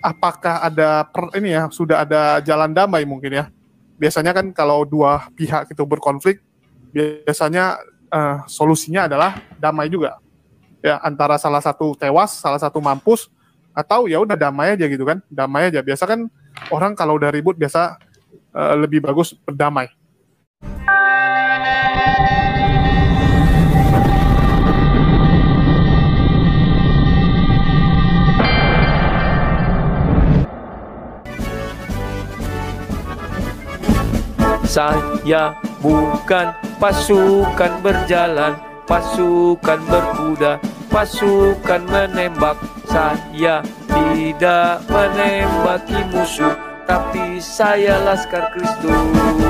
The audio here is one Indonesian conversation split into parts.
apakah ada ini ya, sudah ada jalan damai mungkin ya. Biasanya kan kalau dua pihak itu berkonflik, biasanya solusinya adalah damai juga. Ya, antara salah satu tewas, salah satu mampus, atau ya udah damai aja gitu kan. Damai aja. Biasa kan orang kalau udah ribut biasa lebih bagus berdamai. Saya bukan pasukan berjalan, pasukan berkuda, pasukan menembak. Saya tidak menembaki musuh, tapi saya Laskar Kristus.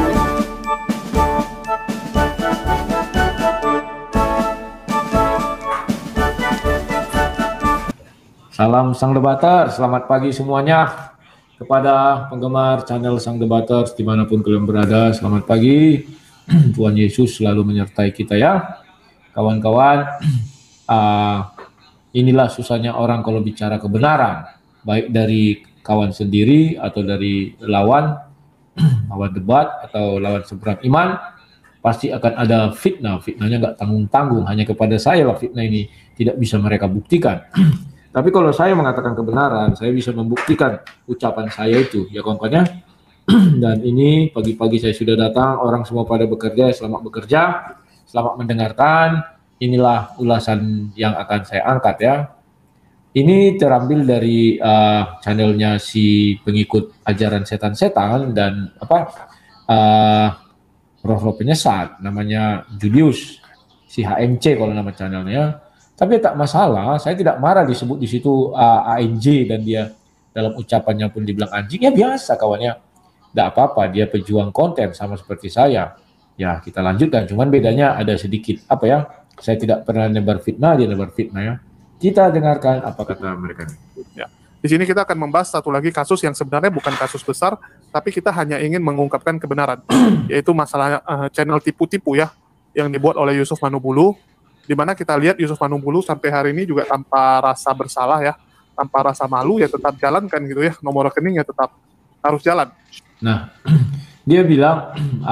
Salam Sang Debater, selamat pagi semuanya. Kepada penggemar channel Sang Debaters dimanapun kalian berada, selamat pagi. Tuhan Yesus selalu menyertai kita ya. Kawan-kawan, inilah susahnya orang kalau bicara kebenaran, baik dari kawan sendiri atau dari lawan debat atau lawan seberang iman, pasti akan ada fitnah. Fitnahnya nggak tanggung-tanggung, hanya kepada saya lah fitnah ini tidak bisa mereka buktikan. Tapi kalau saya mengatakan kebenaran, saya bisa membuktikan ucapan saya itu, ya kawan-kawannya. Dan ini pagi-pagi saya sudah datang, orang semua pada bekerja, selamat bekerja, selamat mendengarkan. Inilah ulasan yang akan saya angkat ya. Ini terambil dari channelnya si pengikut ajaran setan-setan dan roh-roh penyesat, namanya Julius, si HMC kalau nama channelnya. Tapi tak masalah, saya tidak marah disebut di situ ANJ dan dia dalam ucapannya pun dibilang anjing, ya biasa kawannya. Tidak apa-apa, dia pejuang konten sama seperti saya. Ya kita lanjutkan, cuman bedanya ada sedikit saya tidak pernah nebar fitnah, dia nebar fitnah ya. Kita dengarkan apa kata mereka. Ya. Di sini kita akan membahas satu lagi kasus yang sebenarnya bukan kasus besar, tapi kita hanya ingin mengungkapkan kebenaran, yaitu masalah channel tipu-tipu ya, yang dibuat oleh Yusuf Manubulu. Di mana kita lihat Yusuf Manubulu sampai hari ini juga tanpa rasa bersalah ya, tanpa rasa malu ya tetap jalankan gitu ya, nomor rekeningnya tetap harus jalan. Nah, dia bilang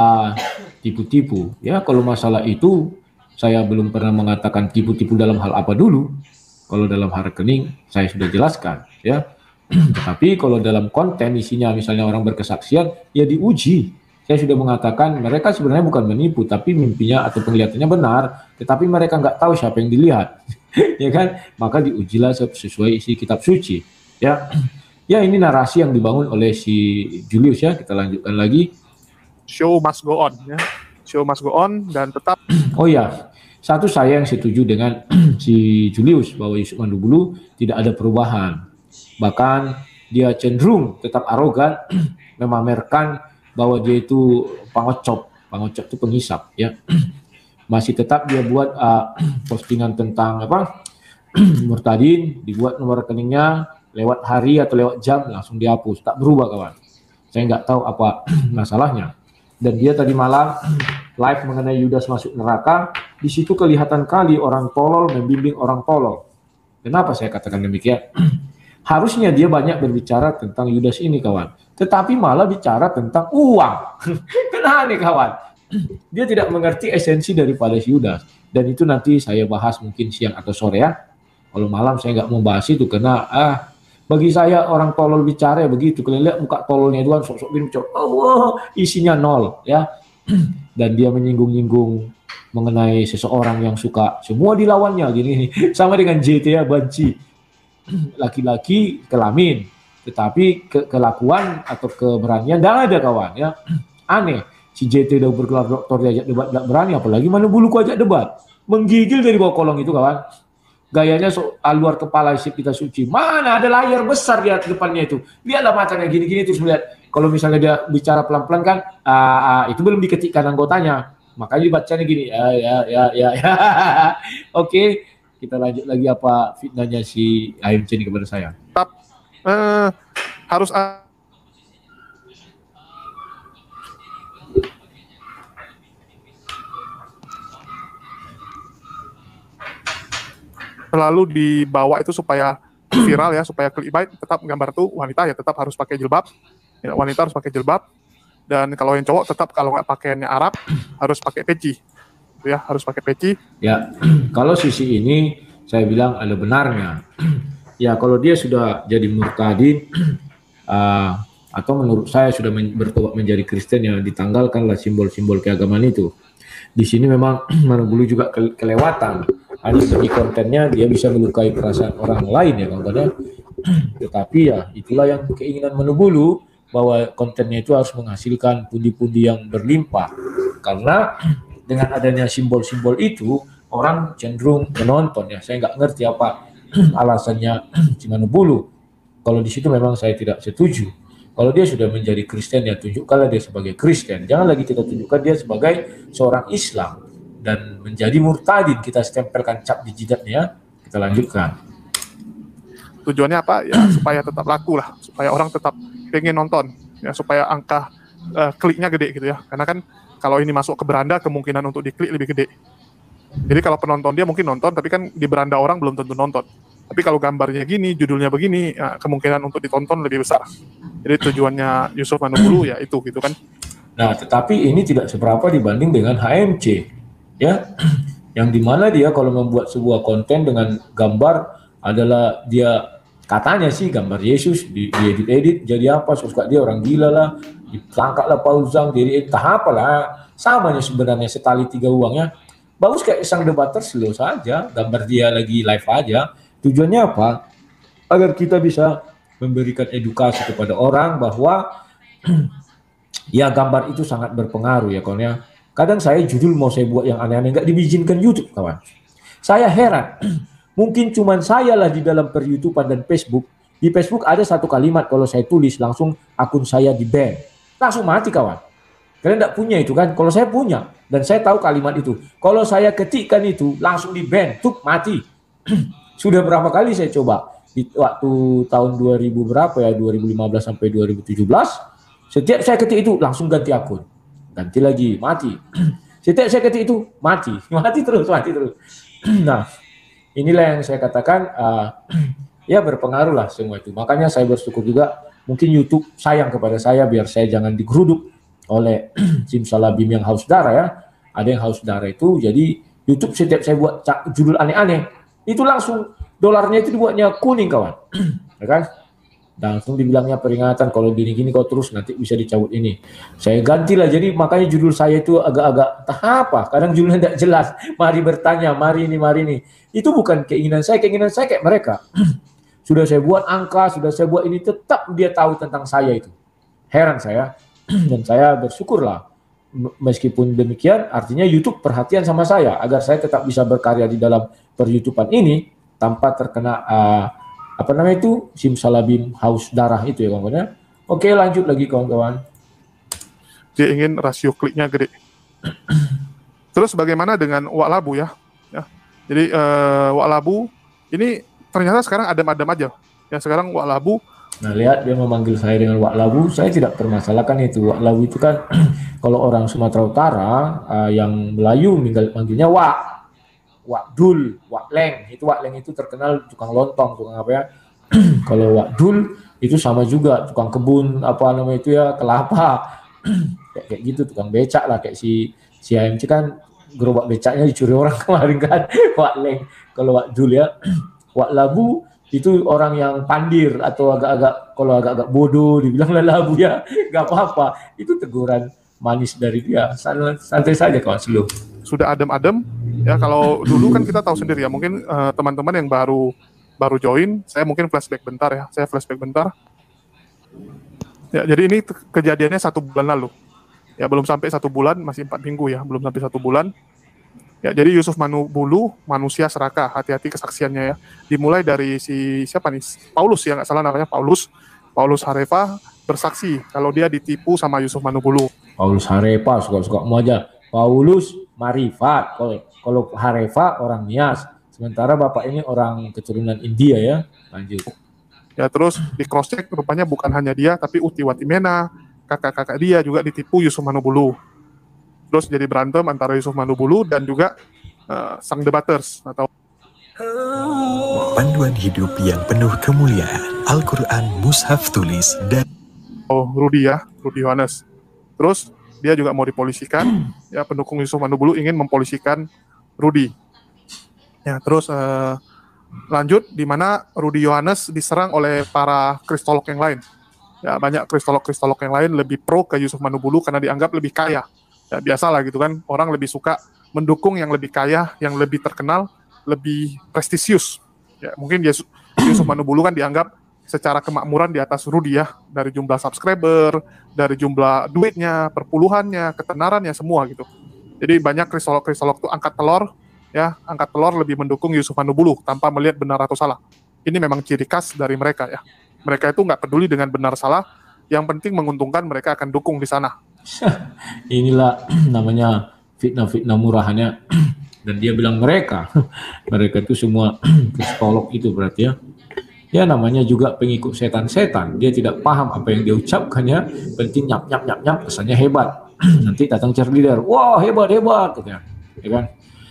tipu-tipu ya. Kalau masalah itu saya belum pernah mengatakan tipu-tipu dalam hal apa dulu. Kalau dalam hal rekening saya sudah jelaskan ya. Tetapi kalau dalam konten isinya misalnya orang berkesaksian ya diuji. Saya sudah mengatakan mereka sebenarnya bukan menipu, tapi mimpinya atau penglihatannya benar, tetapi mereka nggak tahu siapa yang dilihat, ya kan? Maka diujilah sesuai isi kitab suci, ya. Ya ini narasi yang dibangun oleh si Julius ya. Kita lanjutkan lagi. Show must go on, ya. Show must go on dan tetap. Oh ya, satu saya yang setuju dengan si Julius bahwa Yusuf Manubulu tidak ada perubahan, bahkan dia cenderung tetap arogan, memamerkan bahwa dia itu pangocop itu penghisap ya. Masih tetap dia buat postingan tentang murtadin, dibuat nomor rekeningnya lewat hari atau lewat jam langsung dihapus, tak berubah kawan. Saya nggak tahu apa masalahnya. Dan dia tadi malam live mengenai Yudas masuk neraka, di situ kelihatan kali orang tolol membimbing orang tolol. Kenapa saya katakan demikian? Harusnya dia banyak berbicara tentang Yudas ini kawan, tetapi malah bicara tentang uang. Kenapa nih kawan? Dia tidak mengerti esensi daripada Yudas. Dan itu nanti saya bahas mungkin siang atau sore ya. Kalau malam saya nggak mau bahas itu karena bagi saya orang tolol bicara ya begitu. Kalian lihat muka tololnya itu kan sok-sok bicara, isinya nol ya. Dan dia menyinggung-nyinggung mengenai seseorang yang suka semua dilawannya gini. Sama dengan JT ya, banci. Laki-laki kelamin, tetapi kelakuan atau keberanian tidak ada kawan ya. Aneh, si JT udah bergelar doktor diajak debat tidak berani, apalagi Manubulu ku ajak debat, menggigil dari bawah kolong itu kawan. Gayanya luar kepala isi kita suci. Mana ada layar besar di depannya itu, lihatlah matanya gini-gini terus melihat. Kalau misalnya dia bicara pelan-pelan kan itu belum diketikkan anggotanya, makanya dibacanya gini ya. Oke. Kita lanjut lagi apa fitnahnya si AMC ini kepada saya. Tetap harus selalu dibawa itu supaya viral ya, supaya clickbait, tetap gambar tuh wanita ya tetap harus pakai jilbab. Ya, wanita harus pakai jilbab. Dan kalau yang cowok tetap kalau nggak pakaiannya Arab harus pakai peci. Ya, harus pakai peci. Ya, kalau sisi ini saya bilang ada benarnya. Ya, kalau dia sudah jadi murtadin atau menurut saya sudah bertobat menjadi Kristen, ya ditanggalkanlah simbol-simbol keagamaan itu. Di sini memang Manubulu juga kelewatan. Hanya segi kontennya dia bisa melukai perasaan orang lain ya kawan-kawan. Tetapi ya itulah yang keinginan Manubulu, bahwa kontennya itu harus menghasilkan pundi-pundi yang berlimpah. Karena dengan adanya simbol-simbol itu orang cenderung menonton ya. Saya nggak ngerti apa alasannya si Manubulu. Kalau di situ memang saya tidak setuju. Kalau dia sudah menjadi Kristen, ya tunjukkanlah dia sebagai Kristen. Jangan lagi kita tunjukkan dia sebagai seorang Islam dan menjadi murtadin. Kita stempelkan cap di jidatnya. Kita lanjutkan. Tujuannya apa? Ya supaya tetap laku lah, supaya orang tetap pengen nonton, ya supaya angka kliknya gede gitu ya. Karena kan kalau ini masuk ke beranda, kemungkinan untuk diklik lebih gede. Jadi kalau penonton dia mungkin nonton, tapi kan di beranda orang belum tentu nonton. Tapi kalau gambarnya gini, judulnya begini, ya, kemungkinan untuk ditonton lebih besar. Jadi tujuannya Yusuf Manubulu ya itu gitu kan. Nah, tetapi ini tidak seberapa dibanding dengan HMC, ya, yang dimana dia kalau membuat sebuah konten dengan gambar adalah dia katanya sih gambar Yesus diedit-edit jadi apa, suka dia orang gila lah, ditangkaplah Paul Zhang, diedit entah apalah, samanya sebenarnya setali tiga uangnya. Bagus kayak sang debater slow saja, gambar dia lagi live aja. Tujuannya apa? Agar kita bisa memberikan edukasi kepada orang bahwa ya gambar itu sangat berpengaruh ya kawan ya. Kadang saya judul mau saya buat yang aneh-aneh nggak diizinkan YouTube kawan. Saya heran. Mungkin cuman saya lah di dalam per-YouTubean dan Facebook. Di Facebook ada satu kalimat kalau saya tulis langsung akun saya di-ban. Langsung mati kawan. Kalian enggak punya itu kan? Kalau saya punya dan saya tahu kalimat itu. Kalau saya ketikkan itu langsung di-ban, tuh mati. Sudah berapa kali saya coba. Di waktu tahun 2000 berapa ya? 2015 sampai 2017. Setiap saya ketik itu langsung ganti akun. Ganti lagi, mati. Setiap saya ketik itu mati. Mati terus. Nah, inilah yang saya katakan ya berpengaruh lah semua itu. Makanya saya bersyukur juga mungkin YouTube sayang kepada saya biar saya jangan digeruduk oleh simsalabim yang haus darah ya. Ada yang haus darah itu, jadi YouTube setiap saya buat judul aneh-aneh itu langsung dolarnya itu dibuatnya kuning kawan. Ya kan? Langsung dibilangnya peringatan kalau gini-gini kau terus nanti bisa dicabut ini. Saya gantilah, jadi makanya judul saya itu agak-agak apa, kadang judulnya tidak jelas. Mari bertanya, mari ini. Itu bukan keinginan saya kayak mereka. Sudah saya buat angka, sudah saya buat ini, tetap dia tahu tentang saya itu. Heran saya, dan saya bersyukurlah. Meskipun demikian, artinya YouTube perhatian sama saya, agar saya tetap bisa berkarya di dalam per-YouTubean ini, tanpa terkena simsalabim haus darah itu ya kawan-kawan. Oke, lanjut lagi kawan-kawan. Dia ingin rasio kliknya gede. Terus bagaimana dengan Wak Labu ya? Jadi Wak Labu ini ternyata sekarang adem-adem aja. Ya sekarang Wak Labu. Nah lihat dia memanggil saya dengan Wak Labu. Saya tidak permasalahkan itu. Wak Labu itu kan kalau orang Sumatera Utara yang Melayu manggilnya Wak. Wak Dul, Wak Leng. Itu Wak Leng itu terkenal tukang lontong, tukang apa ya. Kalau Wak Dul itu sama juga tukang kebun apa namanya itu ya, kelapa. kayak gitu, tukang becak lah, kayak si AMC kan gerobak becaknya dicuri orang kemarin kan. Wak Leng. Kalau Wak Dul ya. Wak Labu itu orang yang pandir atau agak-agak bodoh, dibilang labu ya, nggak apa-apa. Itu teguran manis dari dia, santai saja kawan slow. Sudah adem-adem ya. Kalau dulu kan kita tahu sendiri ya, mungkin teman-teman yang baru join, saya mungkin flashback bentar ya, ya. Jadi ini kejadiannya 1 bulan lalu ya, belum sampai 1 bulan, masih 4 minggu ya, belum sampai 1 bulan ya. Jadi Yusuf Manubulu manusia serakah, hati-hati kesaksiannya ya. Dimulai dari siapa nih, Paulus ya, nggak salah namanya, Paulus Harefa bersaksi kalau dia ditipu sama Yusuf Manubulu. Paulus Harefa suka-suka mau aja. Paulus Marifat, kalau Harefa orang Nias, sementara bapak ini orang keturunan India ya. Lanjut. Ya terus di cross check rupanya bukan hanya dia, tapi Uti Watimena, kakak-kakak dia juga ditipu Yusuf Manubulu. Terus jadi berantem antara Yusuf Manubulu dan juga sang debaters atau Panduan hidup yang penuh kemuliaan. Al-Quran Mushaf tulis dan Rudi ya, Rudi Yohanes. Terus dia juga mau dipolisikan, ya pendukung Yusuf Manubulu ingin mempolisikan Rudi. Ya terus lanjut di mana Rudi Yohanes diserang oleh para kristolog yang lain. Ya banyak kristolog yang lain lebih pro ke Yusuf Manubulu karena dianggap lebih kaya. Ya biasalah gitu kan, orang lebih suka mendukung yang lebih kaya, yang lebih terkenal, lebih prestisius. Ya mungkin Yusuf Manubulu kan dianggap secara kemakmuran di atas Rudi ya, dari jumlah subscriber, dari jumlah duitnya, perpuluhannya, ketenarannya semua gitu. Jadi banyak kristolog tuh angkat telur lebih mendukung Yusuf Manubulu tanpa melihat benar atau salah. Ini memang ciri khas dari mereka ya. Mereka itu nggak peduli dengan benar salah, yang penting menguntungkan mereka akan dukung di sana. Inilah namanya fitnah-fitnah murahannya. Dan dia bilang mereka itu semua psikolog itu berarti ya. Ya namanya juga pengikut setan-setan. Dia tidak paham apa yang dia ucapkannya. Penting nyap, kesannya hebat. Nanti datang cheerleader. Wah hebat, katanya. Ya kan?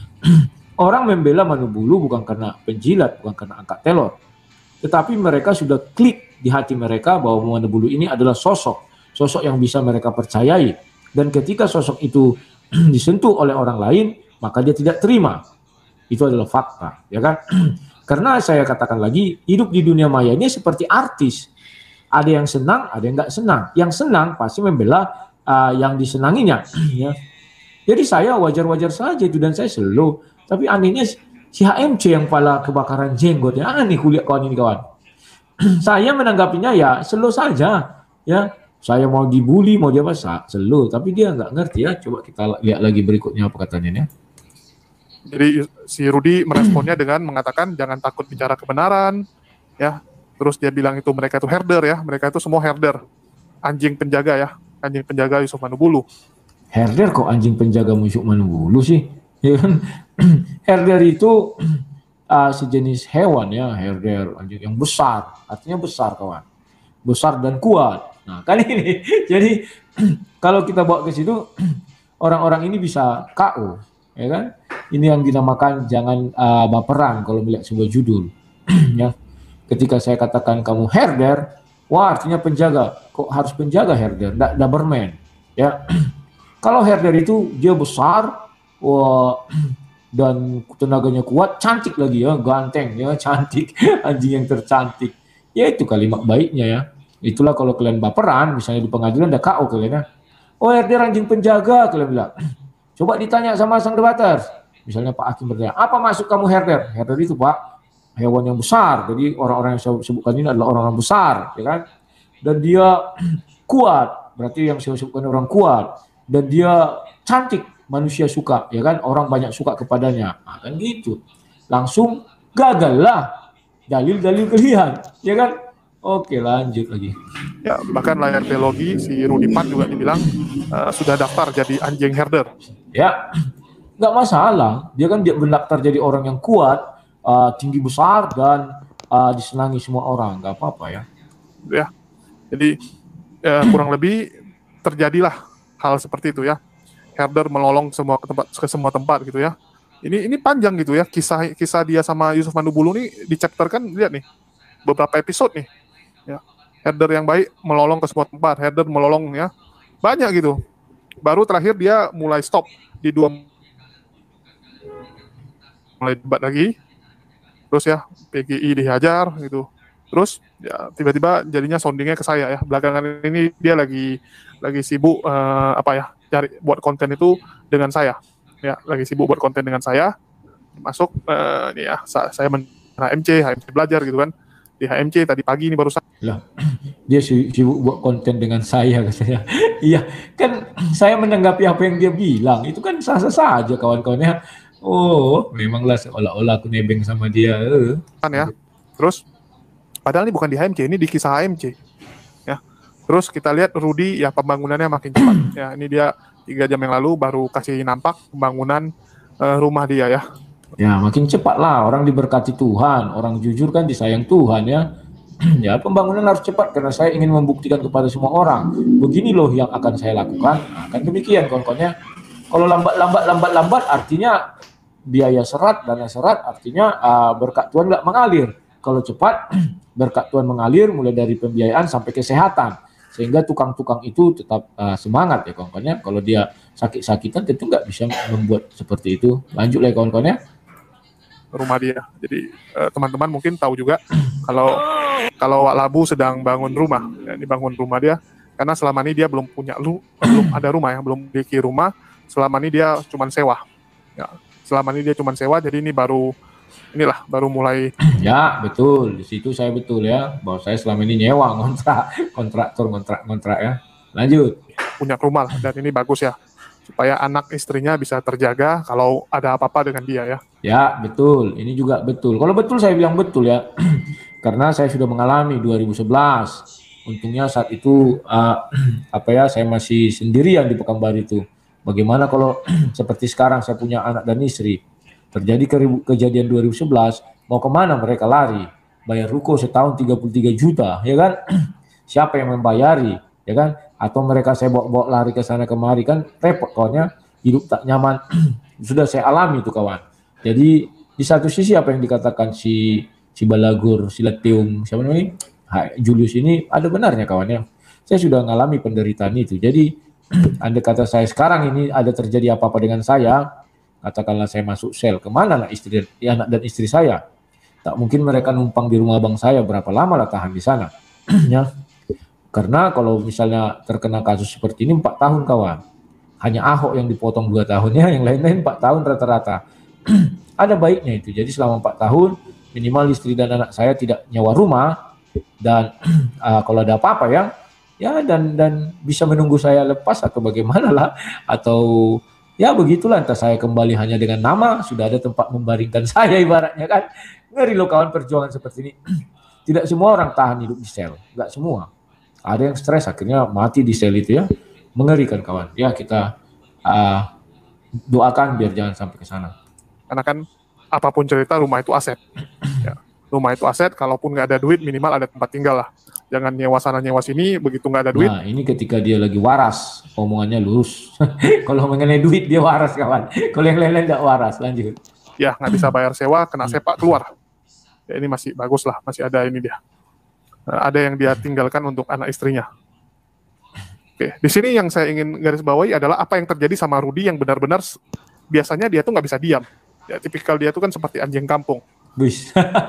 Orang membela Manubulu bukan karena penjilat, bukan karena angkat telur. Tetapi mereka sudah klik di hati mereka bahwa Manubulu ini adalah sosok yang bisa mereka percayai. Dan ketika sosok itu disentuh oleh orang lain, maka dia tidak terima. Itu adalah fakta, ya kan? Karena saya katakan lagi, hidup di dunia maya ini seperti artis. Ada yang senang, ada yang nggak senang. Yang senang pasti membela yang disenanginya. Ya. Jadi saya wajar-wajar saja itu dan saya slow. Tapi anehnya si HMC yang pala kebakaran jenggot. Ya aneh kuliah kawan ini kawan. Saya menanggapinya ya slow saja. Ya, saya mau dibully, mau dia apa, slow. Tapi dia nggak ngerti ya. Coba kita lihat lagi berikutnya apa katanya ya. Jadi si Rudi meresponnya dengan mengatakan jangan takut bicara kebenaran, ya. Terus dia bilang itu mereka itu herder ya, mereka itu semua herder, anjing penjaga ya, anjing penjaga Yusuf Manubulu. Herder kok anjing penjaga Yusuf Manubulu sih? Ya kan? Herder itu sejenis hewan ya, herder anjing yang besar, artinya besar kawan, besar dan kuat. Nah kan ini, jadi kalau kita bawa ke situ orang-orang ini bisa KO. Ya kan? Ini yang dinamakan jangan baperan kalau melihat sebuah judul. Ya. Ketika saya katakan kamu herder, wah artinya penjaga. Kok harus penjaga herder? Doberman. Ya. Kalau herder itu dia besar, wah, dan tenaganya kuat, cantik lagi ya, ganteng ya, cantik, anjing yang tercantik. Ya itu kalimat baiknya ya. Itulah kalau kalian baperan, misalnya di pengadilan ada KO kalian ya. Oh herder anjing penjaga kalian bilang. Coba ditanya sama sang debaters. Misalnya Pak Hakim bertanya, apa maksud kamu herder? Herder itu Pak, hewan yang besar. Jadi orang-orang yang saya sebutkan ini adalah orang-orang besar, ya kan? Dan dia kuat, berarti yang saya sebutkan orang kuat. Dan dia cantik, manusia suka, ya kan? Orang banyak suka kepadanya. Nah, kan gitu. Langsung gagal lah dalil-dalil kalian, ya kan? Oke, lanjut lagi. Ya, bahkan layar teologi si Rudi Pan juga dibilang sudah daftar jadi anjing herder. Ya, nggak masalah. Dia kan mendaftar jadi orang yang kuat, tinggi besar dan disenangi semua orang, nggak apa-apa ya. Ya, jadi kurang lebih terjadilah hal seperti itu ya. Herder melolong ke semua tempat gitu ya. Ini panjang gitu ya, kisah dia sama Yusuf Manubulu nih di chapter kan, lihat nih beberapa episode nih. Ya, herder yang baik melolong ke semua tempat, herder melolong ya, banyak gitu. Baru terakhir dia mulai stop di 2, mulai debat lagi, terus ya PGI dihajar gitu, terus ya tiba-tiba jadinya soundingnya ke saya ya. Belakangan ini dia lagi sibuk cari buat konten itu dengan saya ya, lagi sibuk buat konten dengan saya, masuk ini ya saya HMC belajar gitu kan. Di HMC tadi pagi ini barusan. Lah, dia sibuk buat konten dengan saya katanya. Iya, kan saya menanggapi apa yang dia bilang. Itu kan sah-sah saja kawan-kawannya. Oh, memanglah seolah-olah aku nebeng sama dia. Kan ya. Terus padahal ini bukan di HMC, ini di kisah HMC. Ya. Terus kita lihat Rudi ya pembangunannya makin cepat. Ya, ini dia 3 jam yang lalu baru kasih nampak pembangunan rumah dia ya. Ya makin cepat lah, orang diberkati Tuhan, orang jujur kan disayang Tuhan ya. Ya pembangunan harus cepat karena saya ingin membuktikan kepada semua orang, begini loh yang akan saya lakukan. Nah, kan demikian kawan-kawannya. Kalau lambat artinya biaya serat, dana serat, artinya berkat Tuhan nggak mengalir. Kalau cepat, berkat Tuhan mengalir mulai dari pembiayaan sampai kesehatan. Sehingga tukang-tukang itu tetap semangat ya kawan-kawannya. Kalau dia sakit-sakitan tentu nggak bisa membuat seperti itu. Lanjut lah kawan-kawannya. Rumah dia. Jadi teman-teman mungkin tahu juga kalau Wak Labu sedang bangun rumah, ya, ini bangun rumah dia, karena selama ini dia belum ada rumah ya, belum memiliki rumah. Selama ini dia cuma sewa. Ya, selama ini dia cuma sewa, jadi ini baru mulai. Ya betul, di situ saya betul ya, bahwa saya selama ini nyewa kontrak ya. Lanjut. Punya rumah lah, dan ini bagus ya, supaya anak istrinya bisa terjaga kalau ada apa-apa dengan dia ya. Ya betul, ini juga betul. Kalau betul saya bilang betul ya, karena saya sudah mengalami 2011. Untungnya saat itu saya masih sendirian di Pekanbaru itu. Bagaimana kalau seperti sekarang saya punya anak dan istri, terjadi kejadian 2011, mau kemana mereka lari? Bayar ruko setahun 33 juta, ya kan? Siapa yang membayari, ya kan? Atau mereka saya bawa lari ke sana kemari, kan repot kawannya, hidup tak nyaman. Sudah saya alami itu kawan. Jadi di satu sisi apa yang dikatakan si Balagur, Silateum, siapa namanya? Julius ini ada benarnya kawannya. Saya sudah mengalami penderitaan itu. Jadi andai kata saya sekarang ini ada terjadi apa-apa dengan saya, katakanlah saya masuk sel, kemana lah anak dan istri saya? Tak mungkin mereka numpang di rumah abang saya, berapa lama lah tahan di sana? Ya. Karena kalau misalnya terkena kasus seperti ini 4 tahun kawan. Hanya Ahok yang dipotong 2 tahunnya, yang lain-lain 4 tahun rata-rata. Ada baiknya itu. Jadi selama 4 tahun minimal istri dan anak saya tidak nyewa rumah, dan kalau ada apa-apa ya dan bisa menunggu saya lepas atau bagaimana lah, atau ya begitulah, entah saya kembali hanya dengan nama, sudah ada tempat membaringkan saya ibaratnya kan. Ngeri loh kawan perjuangan seperti ini. Tidak semua orang tahan hidup di sel, nggak semua. Ada yang stres akhirnya mati di sel itu ya. Mengerikan kawan. Ya kita doakan biar jangan sampai ke sana. Karena kan apapun cerita, rumah itu aset. Ya. Rumah itu aset, kalaupun nggak ada duit minimal ada tempat tinggal lah. Jangan nyewa sana nyewa sini, begitu nggak ada duit. Nah ini ketika dia lagi waras, omongannya lurus. Kalau mengenai duit dia waras kawan. Kalau yang lain-lain nggak waras. Lanjut. Ya nggak bisa bayar sewa, kena sepak keluar. Ya ini masih bagus lah, masih ada ini dia. Ada yang dia tinggalkan untuk anak istrinya. Oke, di sini yang saya ingin garis bawahi adalah apa yang terjadi sama Rudy yang benar-benar biasanya dia tuh nggak bisa diam. Ya, tipikal dia tuh kan seperti anjing kampung. Bus.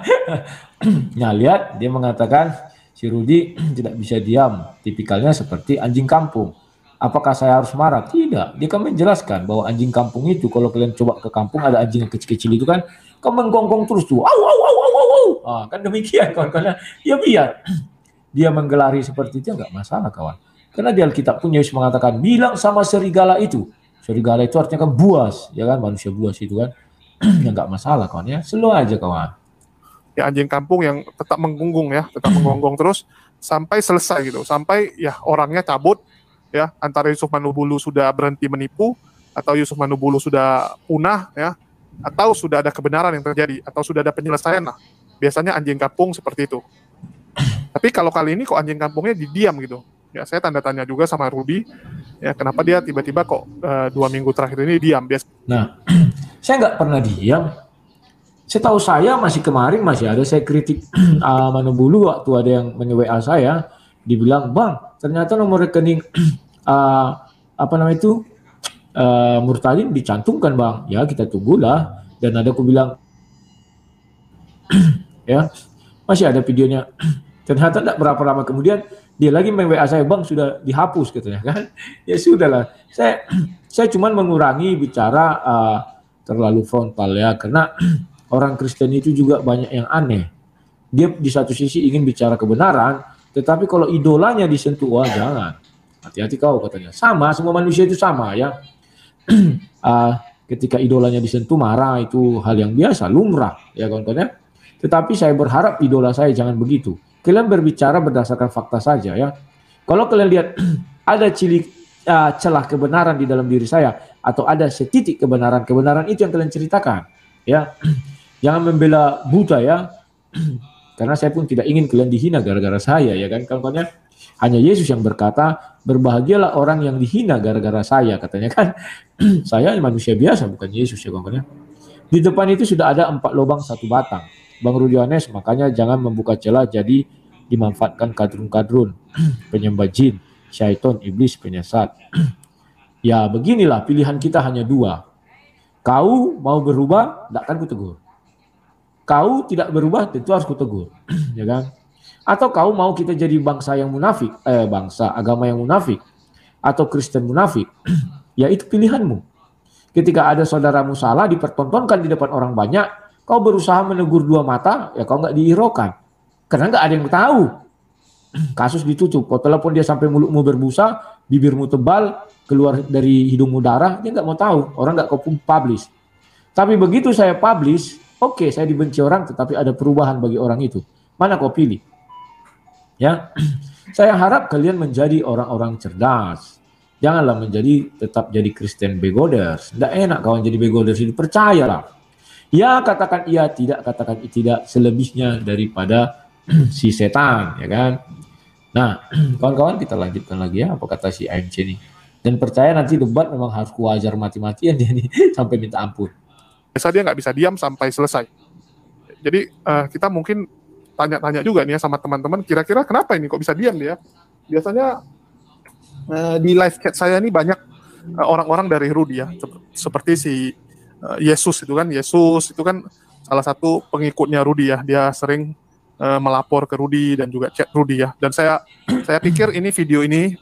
Nah lihat dia mengatakan si Rudy tidak bisa diam, tipikalnya seperti anjing kampung. Apakah saya harus marah? Tidak. Dia kan menjelaskan bahwa anjing kampung itu, kalau kalian coba ke kampung ada anjing yang kecil-kecil itu kan, kamu menggonggong terus tuh, au au au au au. Kan demikian kawan-kawan. Ya biar dia menggelari seperti itu nggak masalah kawan. Karena di Alkitab pun Yesus mengatakan, bilang sama serigala itu. Serigala itu artinya kan buas, ya kan, manusia buas itu kan. Ya nggak masalah kawan ya, slow aja kawan. Ya anjing kampung yang tetap menggonggong ya, tetap menggonggong terus sampai selesai gitu, sampai ya orangnya cabut ya, antara Yusuf Manubulu sudah berhenti menipu atau Yusuf Manubulu sudah punah ya, atau sudah ada kebenaran yang terjadi atau sudah ada penyelesaian lah. Biasanya anjing kampung seperti itu. Tapi kalau kali ini kok anjing kampungnya didiam gitu. Ya saya tanda tanya juga sama Rudy, ya kenapa dia tiba-tiba kok 2 minggu terakhir ini diam. Nah, saya nggak pernah diam. Setahu saya masih kemarin masih ada saya kritik Manubulu waktu ada yang men-WA saya, dibilang bang ternyata nomor rekening Murtadin dicantumkan bang. Ya kita tunggulah. Dan ada aku bilang ya masih ada videonya. Ternyata tidak berapa lama kemudian dia lagi men-WA saya, bang sudah dihapus katanya kan. Ya sudahlah, saya cuma mengurangi bicara terlalu frontal ya, karena orang Kristen itu juga banyak yang aneh. Dia di satu sisi ingin bicara kebenaran, tetapi kalau idolanya disentuh, wah jangan. Hati-hati kau katanya. Sama, semua manusia itu sama ya. Ketika idolanya disentuh marah itu hal yang biasa, lumrah ya kawan-kawan ya. Tetapi saya berharap idola saya jangan begitu. Kalian berbicara berdasarkan fakta saja ya. Kalau kalian lihat ada celah kebenaran di dalam diri saya atau ada setitik kebenaran itu yang kalian ceritakan ya. Jangan membela buta ya. Karena saya pun tidak ingin kalian dihina gara-gara saya ya kan kawan-kawan. Hanya Yesus yang berkata, berbahagialah orang yang dihina gara-gara saya katanya kan. Saya manusia biasa bukan Yesus ya kawan-kawan. Di depan itu sudah ada 4 lubang 1 batang. Bang Rudi Yohanes, makanya jangan membuka celah jadi dimanfaatkan kadrun-kadrun, penyembah jin, syaiton, iblis, penyesat. Ya beginilah, pilihan kita hanya 2. Kau mau berubah, tidak akan kutegur. Kau tidak berubah, tentu harus kutegur. Ya kan? Atau kau mau kita jadi bangsa yang munafik, bangsa agama yang munafik, atau Kristen munafik, ya itu pilihanmu. Ketika ada saudaramu salah dipertontonkan di depan orang banyak, kau berusaha menegur 2 mata, ya kau nggak dihiraukan, karena nggak ada yang tahu. Kasus ditutup. Kau telepon dia sampai mulutmu berbusa, bibirmu tebal, keluar dari hidungmu darah, dia nggak mau tahu. Orang nggak kau publish. Tapi begitu saya publish, oke, saya dibenci orang, tetapi ada perubahan bagi orang itu. Mana kau pilih? Ya, saya harap kalian menjadi orang-orang cerdas. Janganlah tetap jadi Kristen begoders. Tidak enak kawan jadi begoders itu, percayalah. Ya katakan iya, tidak katakan tidak, selebihnya daripada si setan, ya kan. Nah, kawan-kawan kita lanjutkan lagi ya, apa kata si AMC ini. Dan percaya nanti debat memang harus kuajar mati-matian dia nih, sampai minta ampun. Biasa dia nggak bisa diam sampai selesai. Jadi kita mungkin tanya-tanya juga nih ya sama teman-teman, kira-kira kenapa ini kok bisa diam dia? Biasanya di live chat saya ini banyak orang-orang dari Rudi ya, seperti si Yesus itu kan salah satu pengikutnya Rudi ya, dia sering melapor ke Rudi dan juga chat Rudi ya, dan saya pikir ini video ini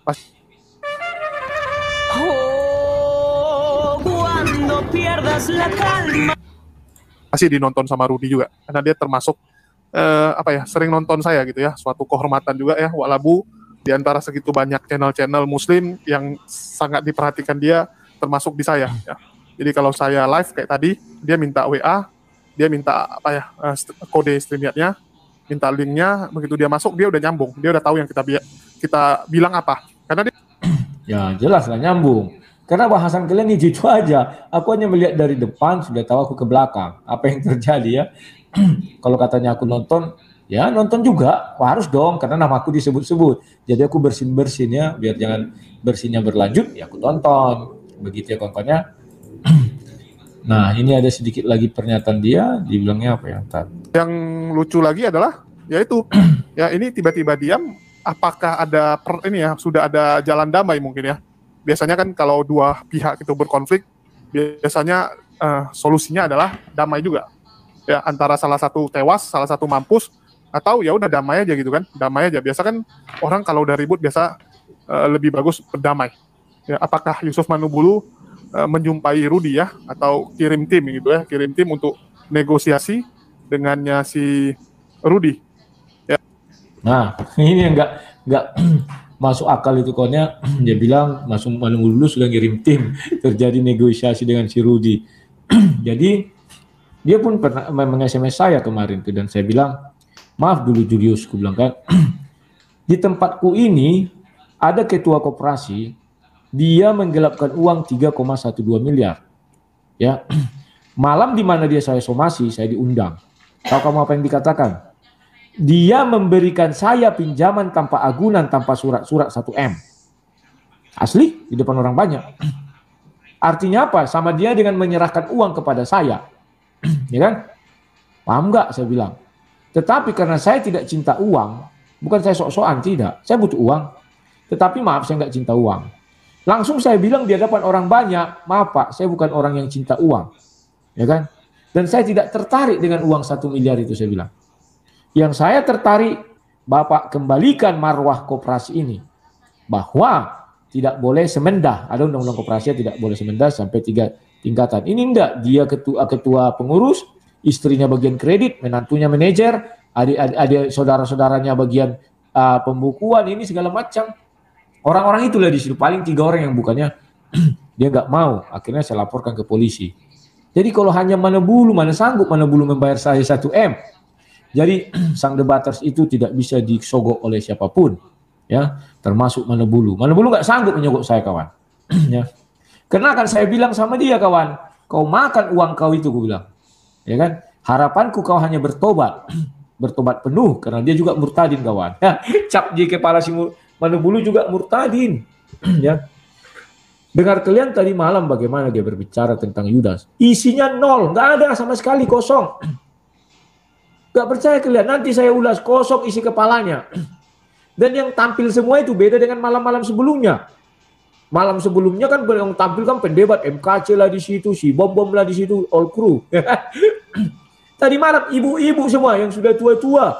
pasti dinonton sama Rudi juga, karena dia termasuk sering nonton saya gitu ya, suatu kehormatan juga ya, walabu di antara segitu banyak channel-channel Muslim yang sangat diperhatikan dia, termasuk di saya ya. Jadi kalau saya live kayak tadi, dia minta WA, dia minta kode StreamYard-nya, minta linknya, begitu dia masuk dia udah nyambung, dia udah tahu yang kita bilang apa, karena dia ya jelas lah nyambung. Karena bahasan kalian itu aja. Aku hanya melihat dari depan, sudah tahu aku ke belakang apa yang terjadi ya. Kalau katanya aku nonton, ya nonton juga, harus dong, karena nama aku disebut-sebut. Jadi aku bersin-bersin ya, biar jangan bersinnya berlanjut, ya aku tonton. Begitu ya kawan-kawannya. Nah ini ada sedikit lagi pernyataan dia, dibilangnya apa ya? Ntar. Yang lucu lagi adalah, yaitu ya ini tiba-tiba diam, apakah ada sudah ada jalan damai mungkin ya? Biasanya kan kalau 2 pihak itu berkonflik, biasanya solusinya adalah damai juga. Ya antara salah satu tewas, salah satu mampus, atau ya udah damai aja gitu kan, damai aja. Biasa kan orang kalau udah ribut biasa lebih bagus berdamai. Ya, apakah Yusuf Manubulu menjumpai Rudi ya, atau kirim tim gitu ya, kirim tim untuk negosiasi dengannya si Rudi. Ya. Nah ini yang nggak masuk akal itu konnya. Dia bilang masuk Manubulu sudah ngirim tim, terjadi negosiasi dengan si Rudi. Jadi dia pun pernah meng-SMS saya kemarin tuh, dan saya bilang, maaf dulu Julius, aku bilang kan, di tempatku ini ada ketua koperasi, dia menggelapkan uang 3,12 miliar. Ya, malam di mana dia saya somasi, saya diundang. Tahu kamu apa yang dikatakan? Dia memberikan saya pinjaman tanpa agunan, tanpa surat-surat 1M. Asli, di depan orang banyak. Artinya apa? Sama dia dengan menyerahkan uang kepada saya. Ya kan? Paham nggak? Saya bilang. Tetapi karena saya tidak cinta uang, bukan saya sok-sokan, tidak. Saya butuh uang. Tetapi maaf, saya nggak cinta uang. Langsung saya bilang di hadapan orang banyak, maaf Pak, saya bukan orang yang cinta uang. Ya kan? Dan saya tidak tertarik dengan uang 1 miliar itu, saya bilang. Yang saya tertarik, Bapak kembalikan marwah koperasi ini. Bahwa tidak boleh semendah. Ada undang-undang koperasi tidak boleh semendah sampai 3 tingkatan. Ini enggak, dia ketua pengurus, istrinya bagian kredit, menantunya manajer, adik saudara-saudaranya bagian pembukuan, ini segala macam. Orang-orang itulah di situ, paling 3 orang yang bukannya dia nggak mau. Akhirnya saya laporkan ke polisi. Jadi kalau hanya mana sanggup Manubulu membayar saya 1M. Jadi sang debaters itu tidak bisa disogok oleh siapapun, ya, termasuk Manubulu. Manubulu nggak sanggup menyogok saya, kawan. Ya. Karena akan saya bilang sama dia, kawan, kau makan uang kau itu, gue bilang, ya kan? Harapanku kau hanya bertobat, bertobat penuh, karena dia juga murtadin, kawan. Ya, cap di kepala si Manubulu juga murtadin, ya. Dengar kalian tadi malam bagaimana dia berbicara tentang Yudas. Isinya nol, nggak ada sama sekali, kosong. Nggak percaya kalian, nanti saya ulas, kosong isi kepalanya. Dan yang tampil semua itu beda dengan malam-malam sebelumnya. Malam sebelumnya kan yang tampil kan pendebat, MKC lah di situ, si Bom-Bom lah di situ, all crew. Tadi malam ibu-ibu semua yang sudah tua-tua.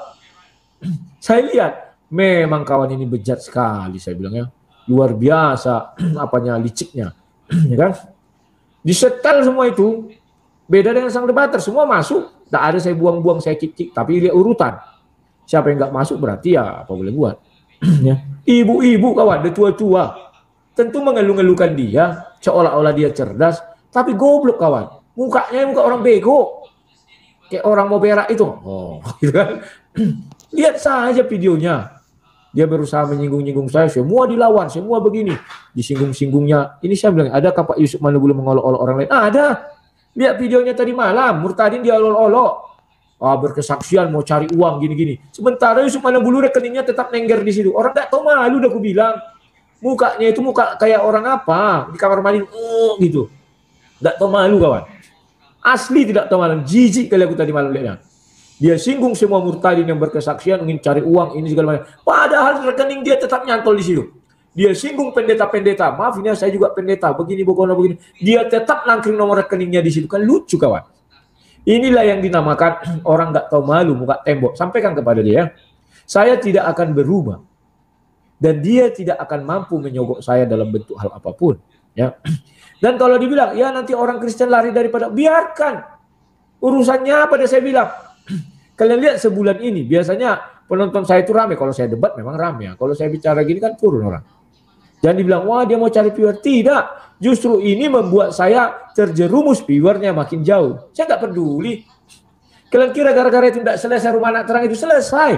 Saya lihat, memang kawan ini bejat sekali, saya bilang ya. Luar biasa apanya liciknya, ya kan? Disetel semua itu, beda dengan sang debater, semua masuk, tak ada saya buang-buang, saya cik-cik, tapi lihat urutan. Siapa yang nggak masuk berarti ya apa boleh buat. Ya. Ibu-ibu kawan, udah tua-tua, tentu mengeluh-ngeluhkan dia, seolah-olah dia cerdas, tapi goblok kawan, mukanya muka orang bego, kayak orang mau berak itu. Oh, gitu kan? Lihat saja videonya. Dia berusaha menyinggung-nyinggung saya, semua dilawan, semua begini. Disinggung-singgungnya. Ini saya bilang, adakah Pak Yusuf Manubulu mengolok-olok orang lain? Ada. Lihat videonya tadi malam, Murtadin dia olok-olok. Berkesaksian, mau cari uang, gini-gini. Sementara Yusuf Manubulu rekeningnya tetap nengger di situ. Orang gak tahu malu, udah aku bilang. Mukanya itu muka kayak orang apa? Di kamar mandi, gitu. Gak tahu malu kawan. Asli tidak tahu malu. Jijik kali aku tadi malam lihatnya. Dia singgung semua murtadin yang berkesaksian ingin cari uang ini segala macam. Padahal rekening dia tetap nyantol di situ. Dia singgung pendeta-pendeta. Maaf ini saya juga pendeta. Begini pokoknya begini. Dia tetap nangkring nomor rekeningnya di situ. Kan lucu kawan. Inilah yang dinamakan orang nggak tahu malu muka tembok. Sampaikan kepada dia. Saya tidak akan berubah. Dan dia tidak akan mampu menyogok saya dalam bentuk hal apapun. Ya. Dan kalau dibilang ya nanti orang Kristen lari daripada, biarkan. Urusannya apa dia saya bilang. Kalian lihat sebulan ini, biasanya penonton saya itu rame. Kalau saya debat memang rame ya. Kalau saya bicara gini kan turun orang. Jangan dibilang, wah dia mau cari viewer. Tidak, justru ini membuat saya terjerumus viewernya makin jauh. Saya nggak peduli. Kalian kira gara-gara itu tidak selesai rumah anak terang itu selesai.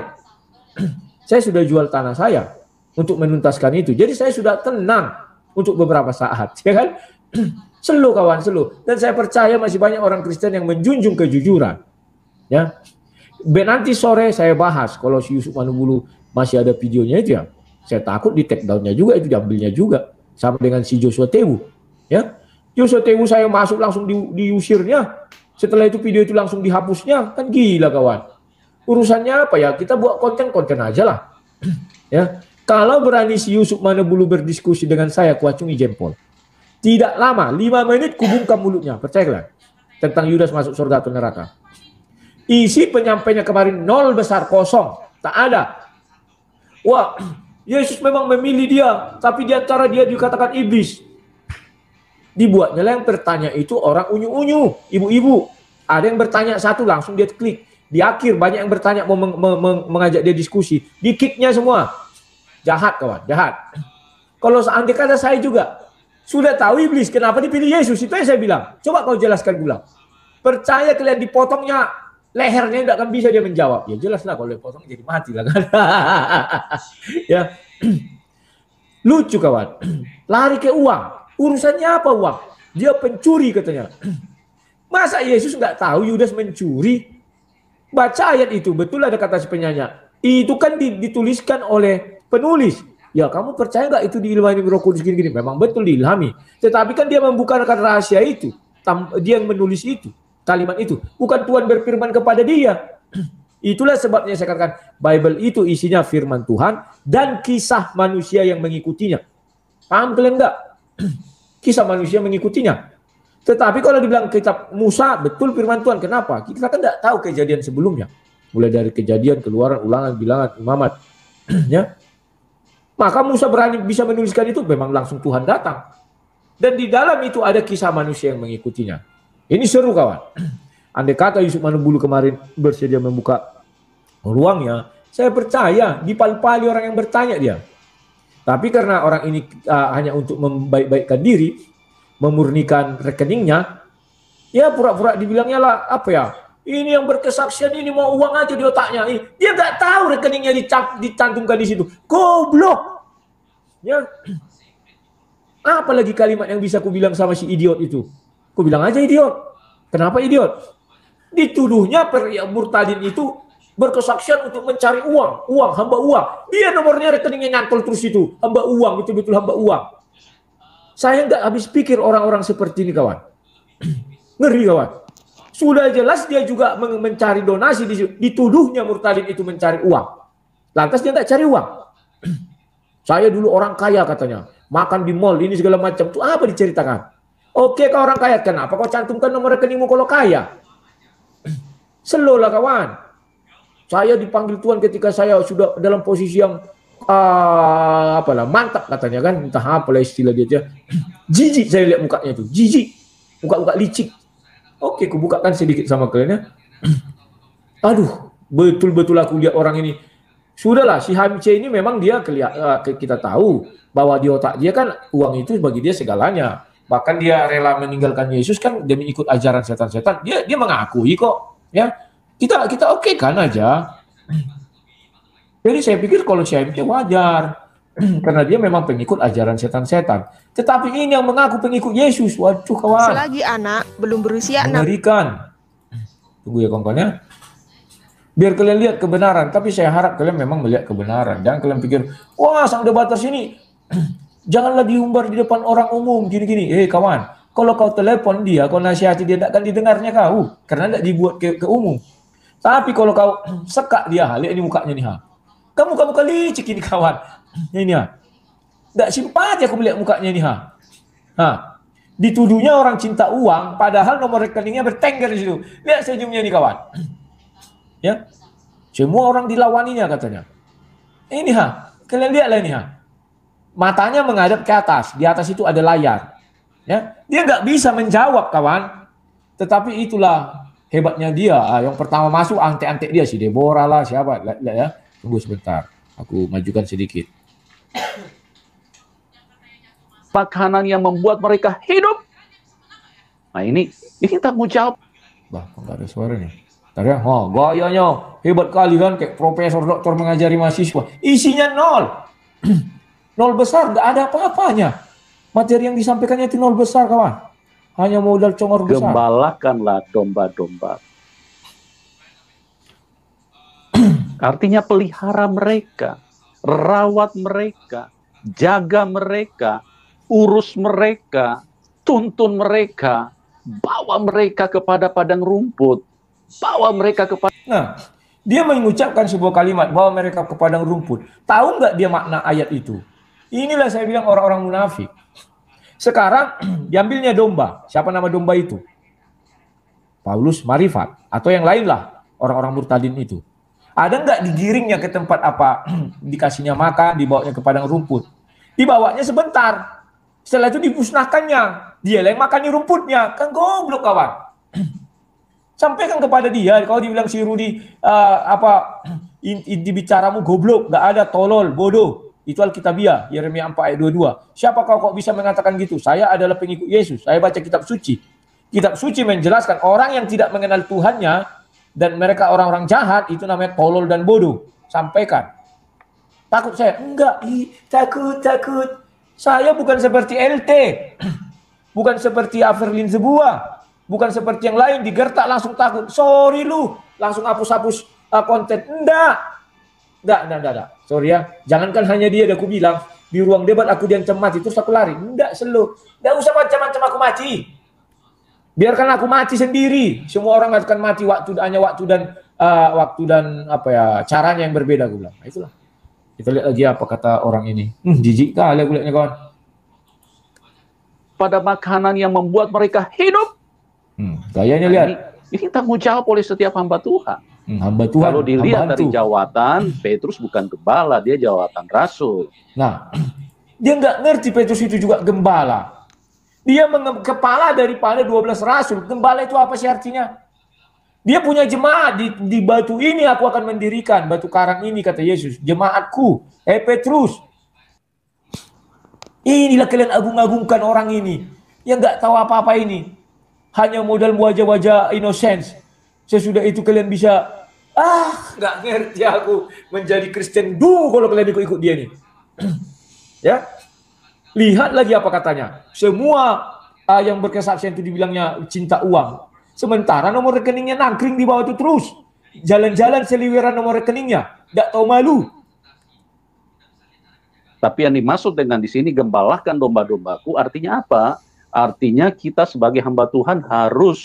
Saya sudah jual tanah saya untuk menuntaskan itu. Jadi saya sudah tenang untuk beberapa saat. Ya kan? Selu kawan, selu. Dan saya percaya masih banyak orang Kristen yang menjunjung kejujuran. Ya. Nanti sore saya bahas kalau si Yusuf Manubulu masih ada videonya itu ya. Saya takut di take down-nya juga itu diambilnya juga sama dengan si Joshua Tewu. Ya. Joshua Tewu saya masuk langsung diusirnya. Setelah itu video itu langsung dihapusnya. Kan gila kawan. Urusannya apa ya? Kita buat konten-konten aja lah. Ya. Kalau berani si Yusuf Manubulu berdiskusi dengan saya, kuacungi jempol. Tidak lama, 5 menit kubungkam mulutnya. Percayalah. Tentang Yudas masuk surga atau neraka. Isi penyampainya kemarin nol besar, kosong, tak ada. Wah, Yesus memang memilih dia, tapi di antara dia dikatakan iblis. Dibuatnya yang bertanya itu orang unyu-unyu, ibu-ibu. Ada yang bertanya satu langsung dia klik. Di akhir banyak yang bertanya mau mengajak dia diskusi, di kicknya semua. Jahat kawan, jahat. Kalau seandainya kata saya juga sudah tahu iblis, kenapa dipilih Yesus? Itu yang saya bilang. Coba kau jelaskan ulang. Percaya kalian dipotongnya lehernya tidak akan bisa dia menjawab. Ya jelas lah kalau dipotong jadi mati lah kan. Ya. Lucu kawan. Lari ke uang. Urusannya apa uang? Dia pencuri katanya. Masa Yesus nggak tahu Yudas mencuri? Baca ayat itu. Betul ada kata si penyanyi. Itu kan dituliskan oleh penulis. Ya kamu percaya nggak itu diilhami Roh Kudus gini-gini? Memang betul diilhami. Tetapi kan dia membukakan rahasia itu. Dia yang menulis itu. Kalimat itu. Bukan Tuhan berfirman kepada dia. Itulah sebabnya saya katakan Bible itu isinya firman Tuhan dan kisah manusia yang mengikutinya. Paham kalian enggak? Kisah manusia mengikutinya. Tetapi kalau dibilang kitab Musa, betul firman Tuhan. Kenapa? Kita kan enggak tahu kejadian sebelumnya. Mulai dari kejadian, keluaran, ulangan, bilangan, imamat. Ya. Maka Musa berani bisa menuliskan itu, memang langsung Tuhan datang. Dan di dalam itu ada kisah manusia yang mengikutinya. Ini seru kawan. Andai kata Yusuf Manubulu kemarin bersedia membuka ruangnya, saya percaya dipal-pali orang yang bertanya dia. Tapi karena orang ini hanya untuk membaik-baikkan diri, memurnikan rekeningnya, ya pura-pura dibilangnya lah apa ya? Ini yang berkesaksian ini mau uang aja di otaknya. Dia nggak tahu rekeningnya dicantumkan di situ. Goblok. Ya. Apalagi kalimat yang bisa ku bilang sama si idiot itu? Ku bilang aja idiot. Kenapa idiot? Dituduhnya Murtadin itu berkesaksian untuk mencari uang, hamba uang. Dia nomornya rekeningnya nyantol terus itu, hamba uang, betul-betul hamba uang. Saya nggak habis pikir orang-orang seperti ini kawan. Ngeri kawan. Sudah jelas dia juga mencari donasi, dituduhnya murtadin itu mencari uang. Lantas dia nggak cari uang. Saya dulu orang kaya katanya, makan di mall ini segala macam. Itu apa diceritakan? Oke kau orang kaya, kenapa kau cantumkan nomor rekeningmu kalau kaya? Slow lah kawan. Saya dipanggil Tuhan ketika saya sudah dalam posisi yang mantap katanya kan, entah apalah istilah dia. Jijik saya lihat mukanya itu, jijik, muka-muka licik. Oke, aku bukakan sedikit sama kalian ya. Aduh, betul-betul aku lihat orang ini. Sudahlah, si Hamce ini memang dia kita tahu bahwa di otak dia kan uang itu bagi dia segalanya. Bahkan dia rela meninggalkan Yesus kan demi ikut ajaran setan-setan. Dia mengakui kok, ya. Kita oke kan aja. Jadi saya pikir kalau CMC wajar. Karena dia memang pengikut ajaran setan-setan. Tetapi ini yang mengaku pengikut Yesus. Waduh kawan. Selagi anak belum berusia 6. Mengerikan. Tunggu ya kawan-kawan ya. Biar kalian lihat kebenaran. Tapi saya harap kalian memang melihat kebenaran. Jangan kalian pikir, wah sang debater sini. Janganlah diumbar di depan orang umum. Gini-gini. Kawan. Kalau kau telepon dia, kau nasihati dia, tidak akan didengarnya kau. Karena tidak dibuat ke umum. Tapi kalau kau sekak dia, lihat ini mukanya nih ha. Kamu licik ini kawan. Ini ha. Tidak simpati aku melihat mukanya ini ha. Dituduhnya orang cinta uang, padahal nomor rekeningnya bertengger di situ. Lihat senyumnya nih kawan. Ya. Semua orang dilawaninya katanya. Ini ha. Kalian lihatlah ini ha. Matanya menghadap ke atas. Di atas itu ada layar. Ya. Dia nggak bisa menjawab kawan. Tetapi itulah hebatnya dia. Yang pertama masuk antek-antek dia si Deborah lah siapa ya. Tunggu sebentar, aku majukan sedikit. Makanan yang membuat mereka hidup. Nah ini tanggung jawab. Bah, kok nggak ada suaranya? Tadi ya, gayanya hebat kali kan, kayak profesor doktor mengajari mahasiswa. Isinya nol, nol besar, nggak ada apa-apanya. Materi yang disampaikannya itu nol besar kawan. Hanya modal congor besar. Gembalakanlah domba-domba. Artinya pelihara mereka, rawat mereka, jaga mereka, urus mereka, tuntun mereka, bawa mereka kepada padang rumput, bawa mereka kepada... Nah, dia mengucapkan sebuah kalimat, bawa mereka ke padang rumput. Tahu nggak dia makna ayat itu? Inilah saya bilang orang-orang munafik. Sekarang diambilnya domba. Siapa nama domba itu? Paulus Marifat atau yang lain lah, orang-orang murtadin itu. Ada nggak digiringnya ke tempat apa? Dikasihnya makan, dibawanya ke padang rumput. Dibawanya sebentar. Setelah itu dimusnahkannya. Dia yang makan di rumputnya. Kan goblok kawan. Sampaikan kepada dia. Kalau dibilang si Rudi, inti bicaramu goblok. Nggak ada, tolol, bodoh. Itu Alkitabiah, Yeremia 4 ayat 22. Siapa kok bisa mengatakan gitu? Saya adalah pengikut Yesus. Saya baca kitab suci. Kitab suci menjelaskan orang yang tidak mengenal Tuhannya, dan mereka orang-orang jahat, itu namanya tolol dan bodoh. Sampaikan. Takut saya? Enggak. Takut. Saya bukan seperti LT. Bukan seperti Averlin Sebuah. Bukan seperti yang lain. Digertak langsung takut. Sorry lu. Langsung hapus-hapus konten. Enggak. Sorry ya. Jangankan hanya dia, aku bilang. Di ruang debat aku diancam mati. Terus aku lari. Enggak, slow. Enggak usah macam-macam aku mati. Biarkan aku mati sendiri. Semua orang akan mati hanya waktu dan caranya yang berbeda aku bilang. Nah, itulah. Kita lihat lagi apa kata orang ini. Jijik kali aku lihatnya kawan. Pada makanan yang membuat mereka hidup. Gayanya lihat. Ini tanggung jawab oleh setiap hamba Tuhan. Hamba Tuhan. Kalau dilihat dari jawatan, Petrus bukan gembala, dia jawatan rasul. Nah, dia nggak ngerti Petrus itu juga gembala. Dia kepala daripada 12 rasul. Gembala itu apa sih artinya? Dia punya jemaat. Di batu ini aku akan mendirikan. Batu karang ini kata Yesus. Jemaatku. Petrus. Inilah kalian agung-agungkan orang ini. Yang nggak tahu apa-apa ini. Hanya modal wajah-wajah innocence. Sesudah itu kalian bisa. Nggak ngerti aku menjadi Kristen dulu kalau kalian ikut-ikut dia nih. Ya. Lihat lagi apa katanya. Semua yang berkesaksian itu dibilangnya cinta uang. Sementara nomor rekeningnya nangkring di bawah itu terus. Jalan-jalan seliweran nomor rekeningnya. Tidak tahu malu. Tapi yang dimaksud dengan di sini gembalakan domba-dombaku artinya apa? Artinya kita sebagai hamba Tuhan harus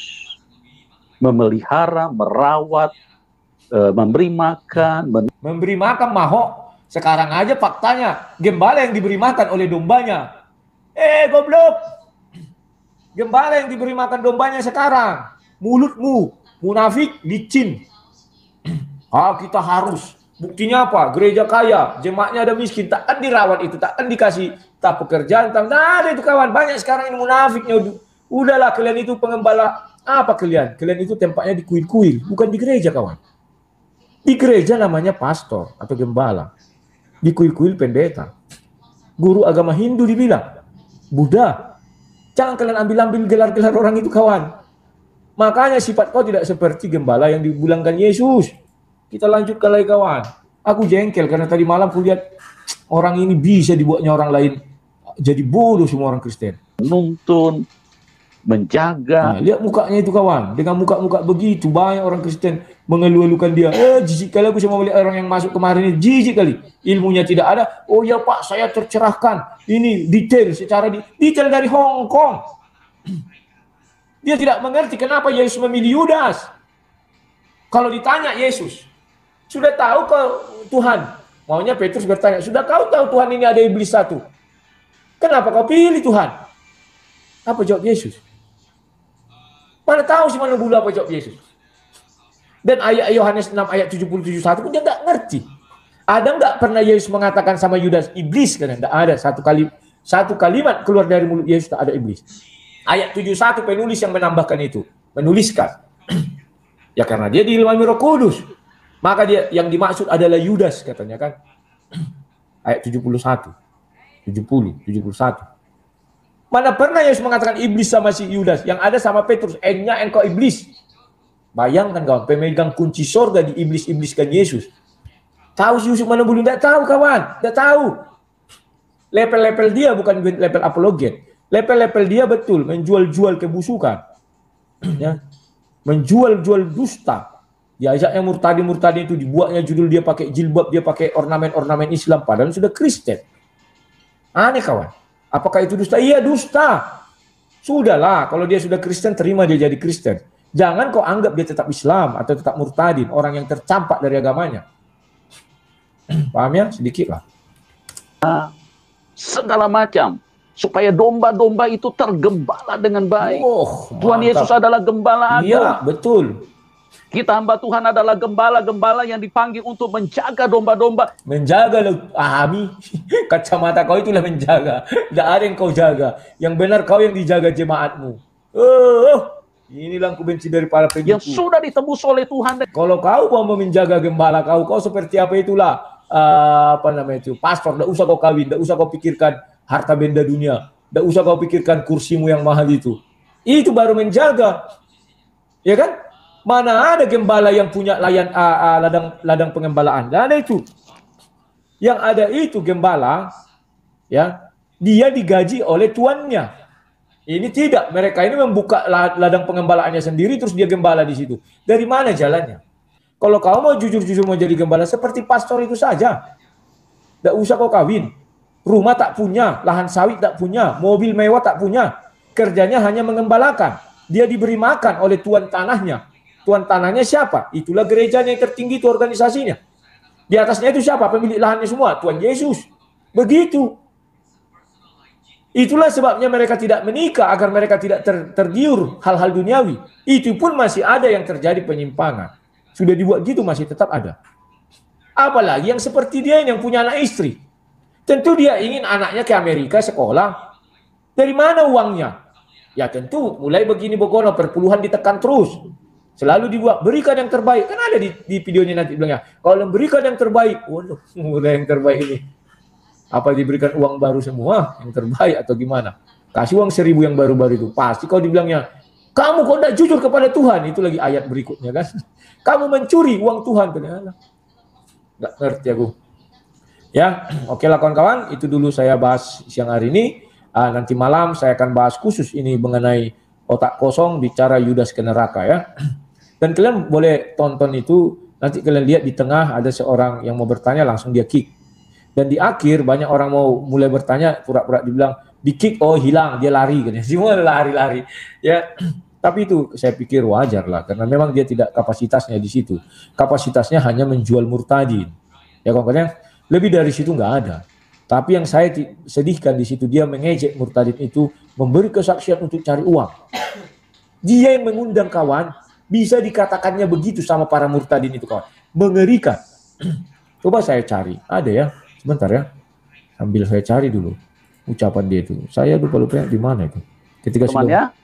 memelihara, merawat, memberi makan. Memberi makan mahok. Sekarang aja faktanya, gembala yang diberi makan oleh dombanya. Goblok. Gembala yang diberi makan dombanya sekarang. Mulutmu, munafik, licin. Kita harus. Buktinya apa? Gereja kaya, jemaatnya ada miskin, takkan dirawat itu, takkan dikasih tak pekerjaan, tak ada itu kawan. Banyak sekarang ini munafiknya. Udahlah kalian itu pengembala. Apa kalian? Kalian itu tempatnya di kuil-kuil, bukan di gereja kawan. Di gereja namanya pastor atau gembala. Di kuil-kuil pendeta. Guru agama Hindu dibilang. Buddha. Jangan kalian ambil-ambil gelar-gelar orang itu kawan. Makanya sifat kau tidak seperti gembala yang dibilangkan Yesus. Kita lanjutkan lagi kawan. Aku jengkel karena tadi malam aku lihat orang ini bisa dibuatnya orang lain jadi bodoh semua orang Kristen. Menuntun, menjaga. Lihat mukanya itu kawan. Dengan muka-muka begitu banyak orang Kristen mengeluh-elukan dia. Jijik kali aku sama melihat orang yang masuk kemarin ini. Jijik kali. Ilmunya tidak ada. Oh ya Pak, saya tercerahkan. Ini detail secara detail dari Hong Kong. Dia tidak mengerti kenapa Yesus memilih Yudas. Kalau ditanya Yesus, sudah tahu kau Tuhan? Maunya Petrus bertanya, sudah kau tahu Tuhan ini ada iblis satu? Kenapa kau pilih Tuhan? Apa jawab Yesus? Mana tahu sih mana dulu apa jawab Yesus? Dan ayat Yohanes 6 ayat 77 pun dia nggak ngerti. Ada nggak pernah Yesus mengatakan sama Yudas iblis? Karena nggak ada satu kalimat keluar dari mulut Yesus tak ada iblis. Ayat 71 penulis yang menambahkan itu, menuliskan. Ya karena dia diilhami Roh Kudus. Maka dia yang dimaksud adalah Yudas katanya kan. Ayat 71. 71. Mana pernah Yesus mengatakan iblis sama si Yudas? Yang ada sama Petrus, "Engnya engkau iblis." Bayangkan kawan, pemegang kunci sorga di iblis-ibliskan Yesus. Tahu si Yusuf mana belum? Tidak tahu kawan, tidak tahu. Level-level dia bukan level apologet. Level-level dia betul menjual-jual kebusukan. Ya. Menjual-jual dusta. Diajaknya murtadi itu dibuatnya judul dia pakai jilbab, dia pakai ornamen-ornamen Islam padahal sudah Kristen. Aneh kawan. Apakah itu dusta? Iya dusta. Sudahlah, kalau dia sudah Kristen terima dia jadi Kristen. Jangan kau anggap dia tetap Islam atau tetap murtadin, orang yang tercampak dari agamanya. Paham ya? Sedikit lah. Segala macam supaya domba-domba itu tergembala dengan baik. Tuhan Mantap. Yesus adalah gembala agung. Iya, betul. Kita hamba Tuhan adalah gembala-gembala yang dipanggil untuk menjaga domba-domba. Menjaga loh, Ami. Kacamata kau itulah menjaga. Tidak ada yang kau jaga. Yang benar kau yang dijaga jemaatmu. Inilah yang kubenci dari para pengikut. Yang sudah ditebus oleh Tuhan. Kalau kau mau menjaga gembala kau seperti apa itulah. Apa namanya itu? Pastor, tidak usah kau kawin. Tidak usah kau pikirkan harta benda dunia. Tidak usah kau pikirkan kursimu yang mahal itu. Itu baru menjaga. Ya kan? Mana ada gembala yang punya ladang pengembalaan? Tidak ada itu. Yang ada itu gembala, ya, dia digaji oleh tuannya. Ini tidak, mereka ini membuka ladang pengembalaannya sendiri, terus dia gembala di situ. Dari mana jalannya? Kalau kau mau jujur-jujur mau jadi gembala, seperti pastor itu saja. Tidak usah kau kawin. Rumah tak punya, lahan sawit tak punya, mobil mewah tak punya. Kerjanya hanya mengembalakan. Dia diberi makan oleh tuan tanahnya. Tuan tanahnya siapa? Itulah gerejanya yang tertinggi itu organisasinya. Di atasnya itu siapa? Pemilik lahannya semua, Tuhan Yesus. Begitu. Itulah sebabnya mereka tidak menikah agar mereka tidak tergiur hal-hal duniawi. Itu pun masih ada yang terjadi penyimpangan. Sudah dibuat gitu masih tetap ada. Apalagi yang seperti dia yang punya anak istri. Tentu dia ingin anaknya ke Amerika sekolah. Dari mana uangnya? Ya tentu mulai begini Bogono perpuluhan ditekan terus. Selalu dibuat berikan yang terbaik. Kan ada di videonya nanti bilangnya. Kalau berikan yang terbaik. Waduh, mulai yang terbaik ini. Apa diberikan uang baru semua? Yang terbaik atau gimana? Kasih uang 1.000 yang baru-baru itu. Pasti kau dibilangnya, kamu kok tidak jujur kepada Tuhan. Itu lagi ayat berikutnya kan. Kamu mencuri uang Tuhan. Nggak ngerti aku. Ya, oke lah kawan-kawan. Itu dulu saya bahas siang hari ini. Nanti malam saya akan bahas khusus ini mengenai otak kosong bicara Yudas ke neraka ya. Dan kalian boleh tonton itu. Nanti kalian lihat di tengah ada seorang yang mau bertanya langsung dia kick. Dan di akhir banyak orang mau mulai bertanya, pura-pura dibilang di kick, oh hilang, dia lari kan. Semua lari-lari. Ya, tapi itu saya pikir wajar lah, karena memang dia tidak kapasitasnya di situ. Kapasitasnya hanya menjual murtadin. Ya kawan-kawan, lebih dari situ nggak ada. Tapi yang saya sedihkan di situ, dia mengejek murtadin itu, memberi kesaksian untuk cari uang. Dia yang mengundang kawan, bisa dikatakannya begitu sama para murtadin itu kawan. Mengerikan. Coba saya cari, ada ya. Sebentar ya, sambil saya cari dulu ucapan dia itu. Saya lupa di mana itu. Ketika temannya.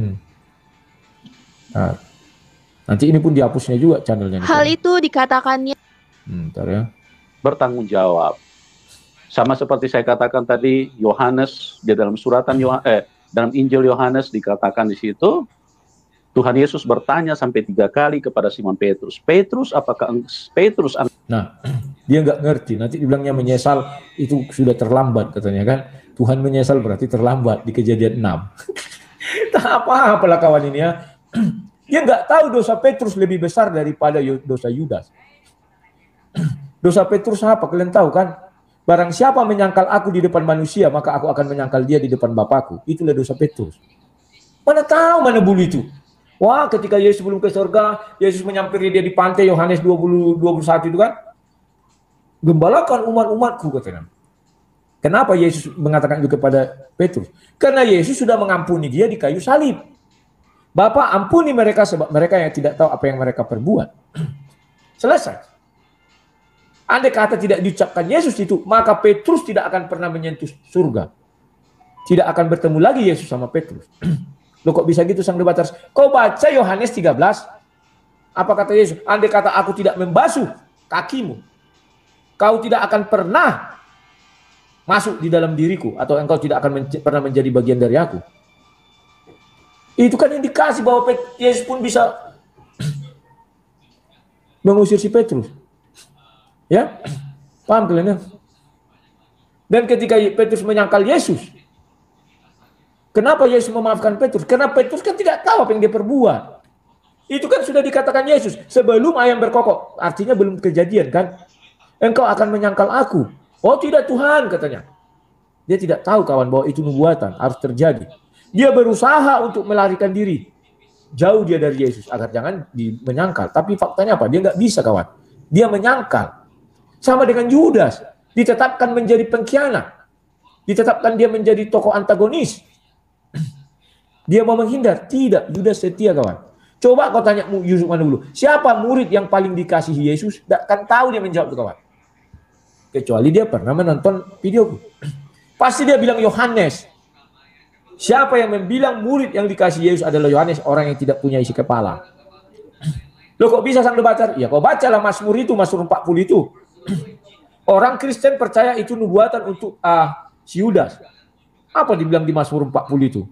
Nah, nanti ini pun dihapusnya juga channelnya. Hal itu dikatakannya. Bentar ya. Bertanggung jawab. Sama seperti saya katakan tadi, Yohanes di dalam dalam Injil Yohanes dikatakan di situ, Tuhan Yesus bertanya sampai 3 kali kepada Simon Petrus. Petrus? Nah, dia nggak ngerti. Nanti dibilangnya menyesal, itu sudah terlambat katanya kan. Tuhan menyesal berarti terlambat di Kejadian 6. Tak apa-apalah kawan ini ya. Dia nggak tahu dosa Petrus lebih besar daripada dosa Yudas. Dosa Petrus apa? Kalian tahu kan? Barang siapa menyangkal aku di depan manusia, maka aku akan menyangkal dia di depan Bapakku. Itulah dosa Petrus. Mana tahu mana bulu itu? Wah, ketika Yesus sebelum ke surga, Yesus menyampiri dia di pantai, Yohanes 21 itu kan. Gembalakan umat-umatku katanya. Kenapa Yesus mengatakan itu kepada Petrus? Karena Yesus sudah mengampuni dia di kayu salib. Bapa, ampuni mereka sebab mereka yang tidak tahu apa yang mereka perbuat. Selesai. Andai kata tidak diucapkan Yesus itu, maka Petrus tidak akan pernah menyentuh surga. Tidak akan bertemu lagi Yesus sama Petrus. Loh kok bisa gitu sang debaters? Kau baca Yohanes 13. Apa kata Yesus? Andai kata aku tidak membasuh kakimu, kau tidak akan pernah masuk di dalam diriku, atau engkau tidak akan pernah menjadi bagian dari aku. Itu kan indikasi bahwa Yesus pun bisa mengusir si Petrus. Ya, paham kalian ya? Dan ketika Petrus menyangkal Yesus, kenapa Yesus memaafkan Petrus? Karena Petrus kan tidak tahu apa yang dia perbuat. Itu kan sudah dikatakan Yesus sebelum ayam berkokok, artinya belum kejadian kan? Engkau akan menyangkal aku. Oh tidak Tuhan katanya. Dia tidak tahu kawan bahwa itu nubuatan harus terjadi. Dia berusaha untuk melarikan diri. Jauh dia dari Yesus agar jangan menyangkal. Tapi faktanya apa? Dia nggak bisa kawan. Dia menyangkal. Sama dengan Yudas. Ditetapkan menjadi pengkhianat. Ditetapkan dia menjadi tokoh antagonis. Dia mau menghindar. Tidak. Yudas setia kawan. Coba kau tanya Yusuf mana dulu. Siapa murid yang paling dikasihi Yesus? Tak akan tahu dia menjawab itu kawan. Kecuali dia pernah menonton videoku. Pasti dia bilang Yohanes. Siapa yang membilang murid yang dikasih Yesus adalah Yohanes, orang yang tidak punya isi kepala. Loh kok bisa sang debater? Ya kau bacalah Mazmur itu, Mazmur 40 itu. Orang Kristen percaya itu nubuatan untuk si Yudas. Apa dibilang di Mazmur 40 itu?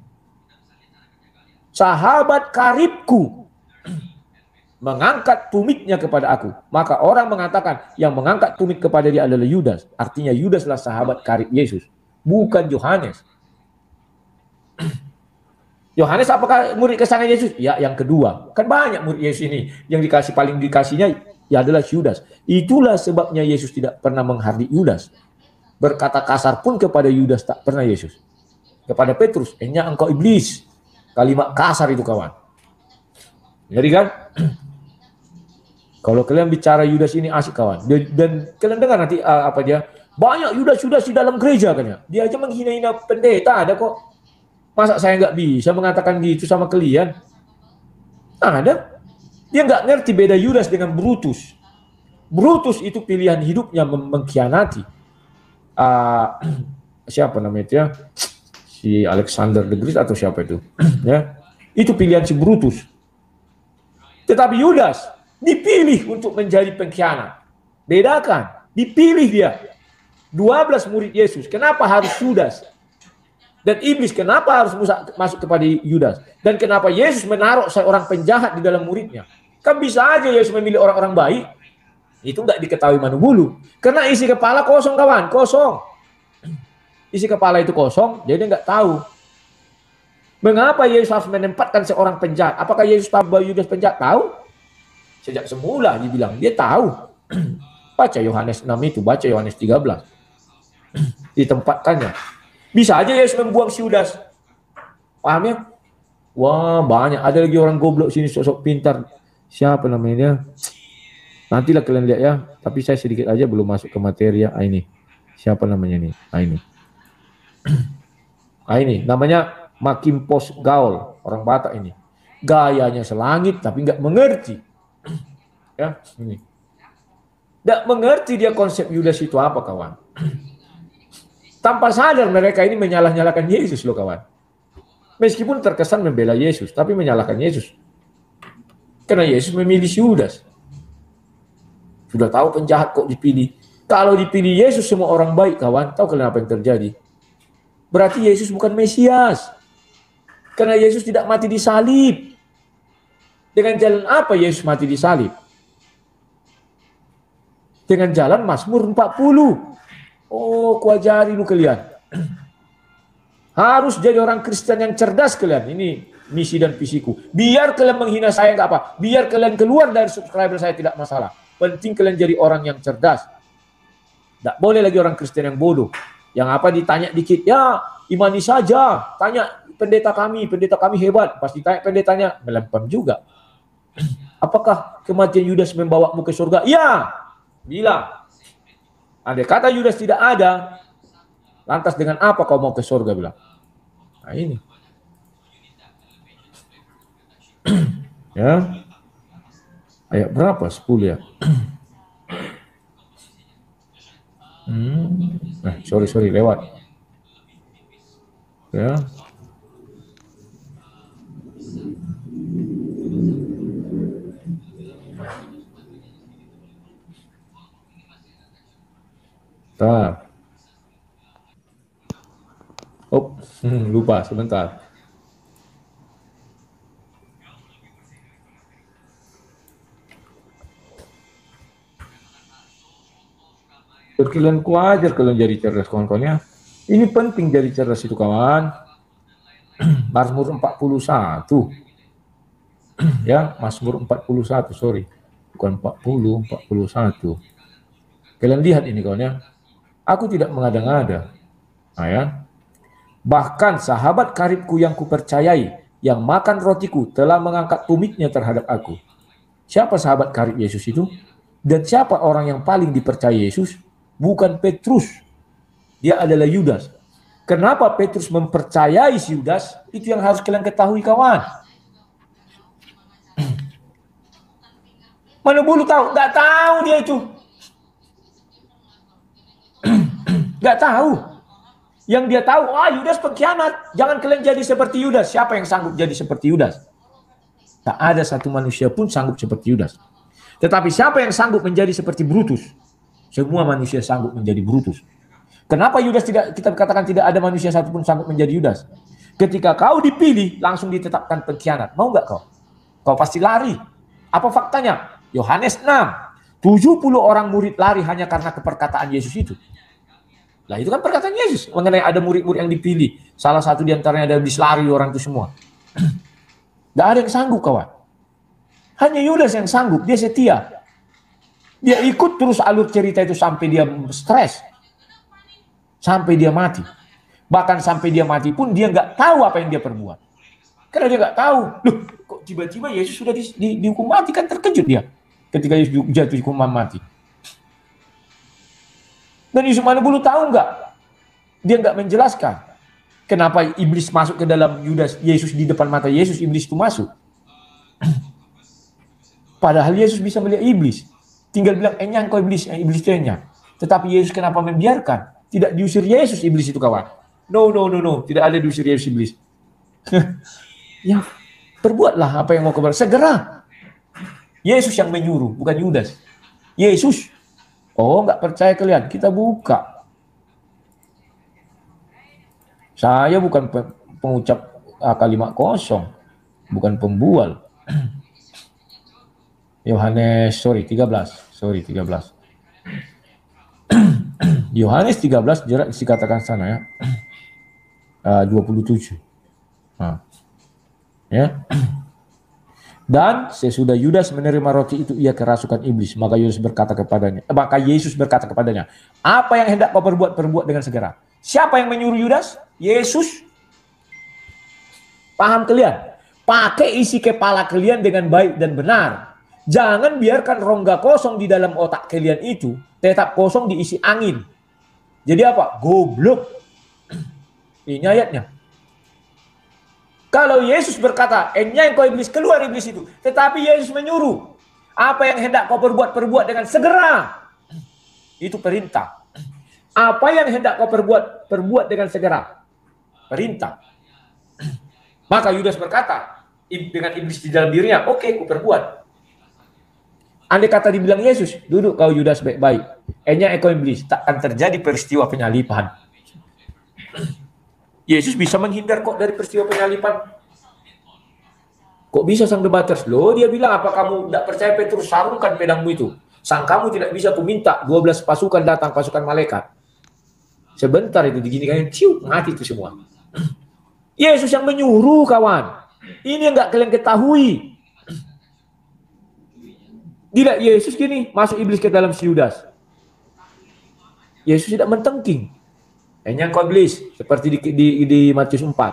Sahabat karibku mengangkat tumitnya kepada aku. Maka orang mengatakan yang mengangkat tumit kepada dia adalah Yudas. Artinya Yudaslah sahabat karib Yesus, bukan Yohanes. Yohanes apakah murid kesayangan Yesus? Ya, yang kedua. Kan banyak murid Yesus ini. Yang paling dikasihnya ya adalah Yudas. Itulah sebabnya Yesus tidak pernah menghardik Yudas. Berkata kasar pun kepada Yudas tak pernah Yesus. Kepada Petrus, engkau iblis. Kalimat kasar itu kawan. Jadi kan? Kalau kalian bicara Yudas ini asik kawan. Dan kalian dengar nanti apa dia? Banyak Yudas di dalam gereja kan ya. Dia aja menghina-hina pendeta ada kok. Masa saya nggak bisa mengatakan gitu sama kalian? Ada. Dia nggak ngerti beda Yudas dengan Brutus. Brutus itu pilihan hidupnya mengkhianati. Siapa namanya itu ya? Si Alexander the Great atau siapa itu? Ya, itu pilihan si Brutus. Tetapi Yudas dipilih untuk menjadi pengkhianat. Bedakan, dipilih dia. 12 murid Yesus. Kenapa harus Yudas? Dan iblis kenapa harus masuk kepada Yudas? Dan kenapa Yesus menaruh seorang penjahat di dalam muridnya? Kan bisa aja Yesus memilih orang-orang baik. Itu nggak diketahui mana bulu. Karena isi kepala kosong kawan, kosong. Isi kepala itu kosong, jadi nggak tahu. Mengapa Yesus harus menempatkan seorang penjahat? Apakah Yesus tahu bahwa Yudas penjahat? Tahu. Sejak semula dibilang, dia tahu. Baca Yohanes 6 itu, baca Yohanes 13. ditempatkannya. Bisa aja Yesus membuang si Yudas. Paham ya? Wah, banyak. Ada lagi orang goblok sini, sok-sok pintar. Siapa namanya? Nantilah kalian lihat ya. Tapi saya sedikit aja belum masuk ke materi ya. Ini. Siapa namanya nih? Ini. Ini namanya Makimpos Gaul, orang Batak ini. Gayanya selangit tapi nggak mengerti. Ya, ini. Nggak mengerti dia konsep Yudas itu apa, kawan. Tanpa sadar mereka ini menyalah-nyalahkan Yesus loh, kawan. Meskipun terkesan membela Yesus, tapi menyalahkan Yesus. Karena Yesus memilih Yudas. Sudah tahu penjahat kok dipilih. Kalau dipilih Yesus semua orang baik, kawan. Tahu kalian apa yang terjadi? Berarti Yesus bukan Mesias. Karena Yesus tidak mati di salib. Dengan jalan apa Yesus mati di salib? Dengan jalan Mazmur 40. Oh, kuajari lu kalian. Harus jadi orang Kristen yang cerdas kalian. Ini misi dan visiku. Biar kalian menghina saya nggak apa. Biar kalian keluar dari subscriber saya tidak masalah. Penting kalian jadi orang yang cerdas. Tidak boleh lagi orang Kristen yang bodoh. Yang apa ditanya dikit, ya imani saja. Tanya pendeta kami hebat. Pasti tanya pendetanya, melempem juga. Apakah kematian Yudas membawamu ke surga? Ya, bilang. Andai kata Yudas tidak ada, lantas dengan apa kau mau ke surga, bilang. Nah ini. Ya. Ayat berapa? 10 ya. Sorry lewat. Ya. Bentar. Lupa sebentar. Kalian kuajar kalian jadi cerdas kawan-kawan ya. Ini penting jadi cerdas itu kawan. Mazmur 41. Ya, Mazmur 41, sorry. Bukan 40, 41. Kalian lihat ini kawan ya. Aku tidak mengada-ngada. Nah, ya. Bahkan sahabat karibku yang kupercayai, yang makan rotiku, telah mengangkat tumiknya terhadap aku. Siapa sahabat karib Yesus itu? Dan siapa orang yang paling dipercaya Yesus? Bukan Petrus. Dia adalah Yudas. Kenapa Petrus mempercayai si Yudas? Itu yang harus kalian ketahui kawan. Mana bulu tahu? Nggak tahu dia itu. Nggak tahu. Yang dia tahu, Yudas pengkhianat. Jangan kalian jadi seperti Yudas. Siapa yang sanggup jadi seperti Yudas? Tak ada satu manusia pun sanggup seperti Yudas. Tetapi siapa yang sanggup menjadi seperti Brutus? Semua manusia sanggup menjadi Brutus. Kenapa Yudas tidak, kita katakan tidak ada manusia satupun sanggup menjadi Yudas? Ketika kau dipilih, langsung ditetapkan pengkhianat. Mau nggak kau? Kau pasti lari. Apa faktanya? Yohanes 6. 70 orang murid lari hanya karena keperkataan Yesus itu. Lah itu kan perkataan Yesus. Mengenai ada murid-murid yang dipilih. Salah satu diantaranya ada habis lari orang itu semua. Nggak ada yang sanggup kawan. Hanya Yudas yang sanggup. Dia setia. Dia ikut terus alur cerita itu sampai dia stres. Sampai dia mati. Bahkan sampai dia mati pun dia nggak tahu apa yang dia perbuat. Karena dia nggak tahu. Loh, kok tiba-tiba Yesus sudah dihukum mati? Kan terkejut dia ketika Yesus jatuh hukuman mati. Dan Yusuf Manubulu tahu nggak? Dia nggak menjelaskan. Kenapa iblis masuk ke dalam Yudas? Yesus di depan mata Yesus, iblis itu masuk. Padahal Yesus bisa melihat iblis. Tinggal bilang, enyang kau iblis, iblis itu enyang. Tetapi Yesus kenapa membiarkan? Tidak diusir Yesus iblis itu kawan. No. Tidak ada diusir Yesus iblis. Ya, perbuatlah apa yang mau kau. Segera. Yesus yang menyuruh, bukan Yudas. Yesus. Oh, nggak percaya kalian? Kita buka. Saya bukan pengucap kalimat kosong. Bukan pembual. Yohanes, 13. Yohanes 13 jelas dikatakan sana ya. 27. Nah. Ya. Dan sesudah Yudas menerima roti itu, ia kerasukan iblis. Maka Yesus berkata kepadanya, apa yang hendak kau perbuat, perbuat dengan segera. Siapa yang menyuruh Yudas? Yesus. Paham kalian? Pakai isi kepala kalian dengan baik dan benar. Jangan biarkan rongga kosong di dalam otak kalian itu tetap kosong diisi angin. Jadi apa? Goblok. Ini ayatnya. Kalau Yesus berkata, "Enyai kau iblis, keluar iblis itu." Tetapi Yesus menyuruh, apa yang hendak kau perbuat, perbuat dengan segera. Itu perintah. Apa yang hendak kau perbuat, perbuat dengan segera. Perintah. Maka Yudas berkata, dengan iblis di dalam dirinya, "Oke, ku perbuat." Andai kata dibilang Yesus, "Duduk kau Yudas baik-baik. Enyai kau iblis," takkan terjadi peristiwa penyalipan. Yesus bisa menghindar kok dari peristiwa penyalipan. Kok bisa sang debaters? Loh, dia bilang, apa kamu tidak percaya Petrus, sarungkan pedangmu itu. Sang kamu tidak bisa kuminta 12 pasukan datang, pasukan malaikat. Sebentar itu diginikan, cium, mati itu semua. Yesus yang menyuruh, kawan. Ini yang nggak kalian ketahui. Gila, Yesus gini, masuk iblis ke dalam si Yudas. Yesus tidak mentengking. Hanya kau iblis, seperti di Matius 4.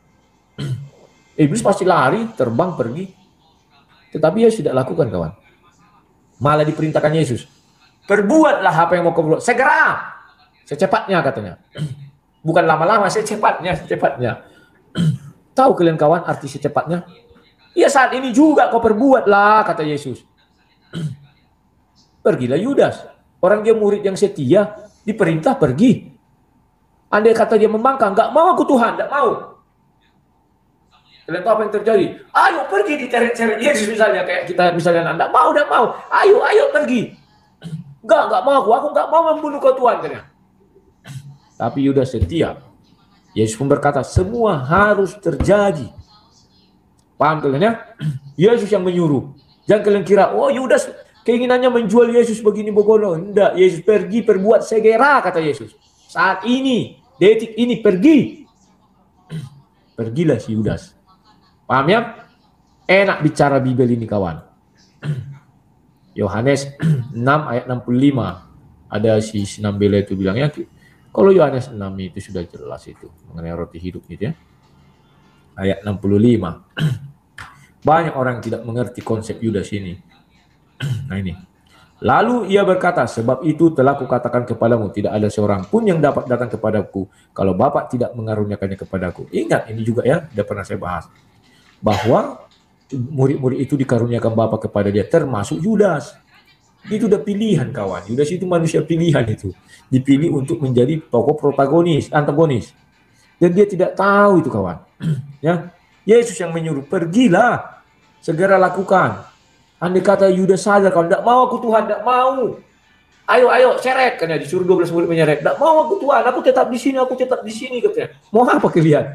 Iblis pasti lari, terbang, pergi. Tetapi Yesus tidak lakukan, kawan. Malah diperintahkan Yesus, perbuatlah apa yang mau kau perbuat. Segera, secepatnya katanya. Bukan lama-lama, secepatnya. Tahu kalian kawan arti secepatnya? Ya saat ini juga kau perbuatlah, kata Yesus. Pergilah Yudas. Orang dia murid yang setia, diperintah pergi. Andai kata dia membangkang, nggak mau aku Tuhan, nggak mau. Kalian tahu apa yang terjadi? Ayo pergi, diteret-teret Yesus misalnya, kayak kita misalnya, nggak mau. Ayo pergi. Nggak mau aku nggak mau membunuh kau Tuhan. Katanya. Tapi Yudas setia. Yesus pun berkata, semua harus terjadi. Paham kalian ya? Yesus yang menyuruh. Jangan kalian kira, oh Yudas keinginannya menjual Yesus begini begono. Enggak, Yesus pergi perbuat segera, kata Yesus. Saat ini, detik ini pergi. Pergilah si Yudas. Paham ya? Enak bicara Bibel ini kawan. Yohanes 6 ayat 65. Ada si Sinambela itu bilangnya, kalau Yohanes 6 itu sudah jelas itu. Mengenai roti hidup gitu ya. Ayat 65. Banyak orang yang tidak mengerti konsep Yudas ini. Nah ini. Lalu ia berkata, sebab itu telah kukatakan kepadamu, tidak ada seorang pun yang dapat datang kepadaku kalau Bapa tidak mengaruniakannya kepadaku. Ingat, ini juga ya, sudah pernah saya bahas. Bahwa murid-murid itu dikaruniakan Bapa kepada dia, termasuk Yudas. Itu udah pilihan kawan. Yudas itu manusia pilihan itu. Dipilih untuk menjadi tokoh protagonis, antagonis. Dan dia tidak tahu itu kawan. Ya, Yesus yang menyuruh, pergilah, segera lakukan. Andai kata Yudas sadar, kalau tidak mau aku Tuhan, tidak mau. Ayo, seret. Karena disuruh 12 murid menyeret. Tidak mau aku Tuhan, aku tetap di sini, katanya. Mau apa kalian?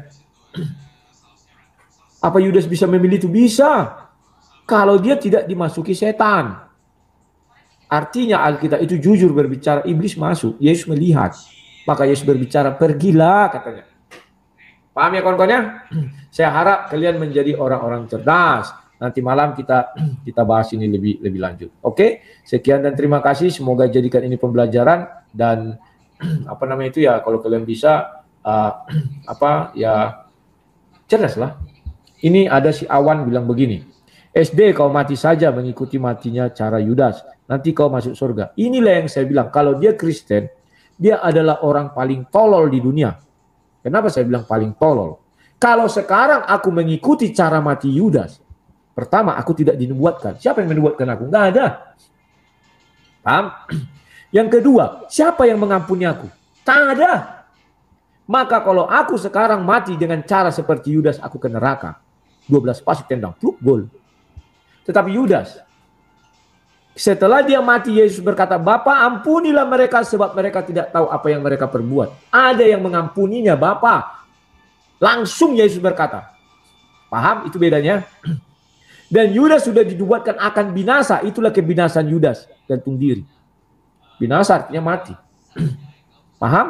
Apa Yudas bisa memilih itu? Bisa. Kalau dia tidak dimasuki setan. Artinya Alkitab itu jujur berbicara, iblis masuk. Yesus melihat. Maka Yesus berbicara, pergilah, katanya. Paham ya kawan-kawan ya? Saya harap kalian menjadi orang-orang cerdas. Nanti malam kita bahas ini lebih lanjut. Oke, sekian dan terima kasih. Semoga jadikan ini pembelajaran dan apa namanya itu ya, kalau kalian bisa cerdas lah. Ini ada si Awan bilang begini. SD kau mati saja mengikuti matinya cara Yudas. Nanti kau masuk surga. Inilah yang saya bilang. Kalau dia Kristen, dia adalah orang paling tolol di dunia. Kenapa saya bilang paling tolol? Kalau sekarang aku mengikuti cara mati Yudas, pertama, aku tidak dinubuatkan. Siapa yang menubuatkan aku? Nggak ada. Paham? Yang kedua, siapa yang mengampuni aku? Tak ada. Maka kalau aku sekarang mati dengan cara seperti Yudas, aku ke neraka. 12 pasuk tendang, pluk, gol. Tetapi Yudas, setelah dia mati, Yesus berkata, Bapa ampunilah mereka sebab mereka tidak tahu apa yang mereka perbuat. Ada yang mengampuninya, Bapa. Langsung Yesus berkata. Paham? Itu bedanya. Dan Yudas sudah dinubuatkan akan binasa. Itulah kebinasan Yudas. Gantung diri. Binasa artinya mati. Paham?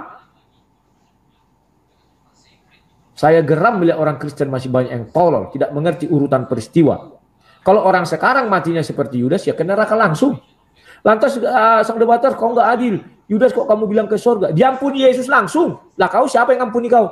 Saya geram melihat orang Kristen masih banyak yang tolol. Tidak mengerti urutan peristiwa. Kalau orang sekarang matinya seperti Yudas, ya ke neraka langsung. Lantas sang debater, kau nggak adil. Yudas kok kamu bilang ke surga? Diampuni Yesus langsung. Lah kau siapa yang ampuni kau?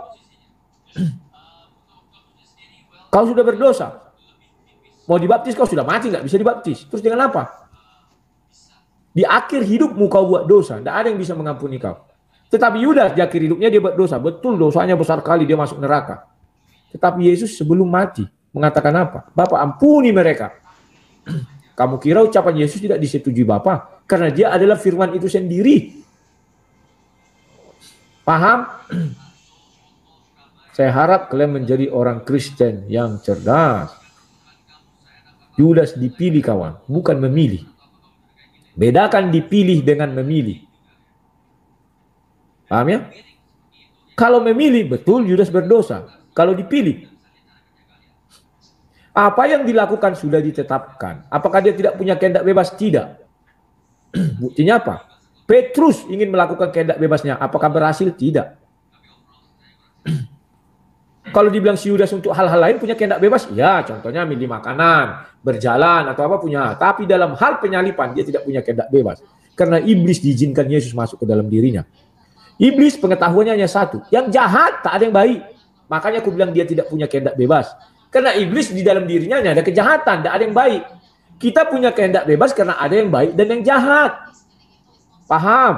Kau sudah berdosa. Mau dibaptis kau sudah mati, nggak bisa dibaptis. Terus dengan apa? Di akhir hidupmu kau buat dosa. Tidak ada yang bisa mengampuni kau. Tetapi Yudas di akhir hidupnya dia buat dosa. Betul dosanya besar kali, dia masuk neraka. Tetapi Yesus sebelum mati mengatakan apa? Bapa ampuni mereka. Kamu kira ucapan Yesus tidak disetujui Bapa? Karena dia adalah firman itu sendiri. Paham? Saya harap kalian menjadi orang Kristen yang cerdas. Yudas dipilih kawan, bukan memilih. Bedakan dipilih dengan memilih. Paham ya? Kalau memilih, betul Yudas berdosa. Kalau dipilih, apa yang dilakukan sudah ditetapkan. Apakah dia tidak punya kehendak bebas? Tidak. Buktinya apa? Petrus ingin melakukan kehendak bebasnya. Apakah berhasil? Tidak. Kalau dibilang si Yudas untuk hal-hal lain punya kehendak bebas, ya contohnya milih makanan, berjalan atau apa punya. Tapi dalam hal penyalipan dia tidak punya kehendak bebas. Karena iblis diizinkan Yesus masuk ke dalam dirinya. Iblis pengetahuannya hanya satu. Yang jahat tak ada yang baik. Makanya aku bilang dia tidak punya kehendak bebas. Karena iblis di dalam dirinya ada kejahatan, tidak ada yang baik. Kita punya kehendak bebas karena ada yang baik dan yang jahat. Paham?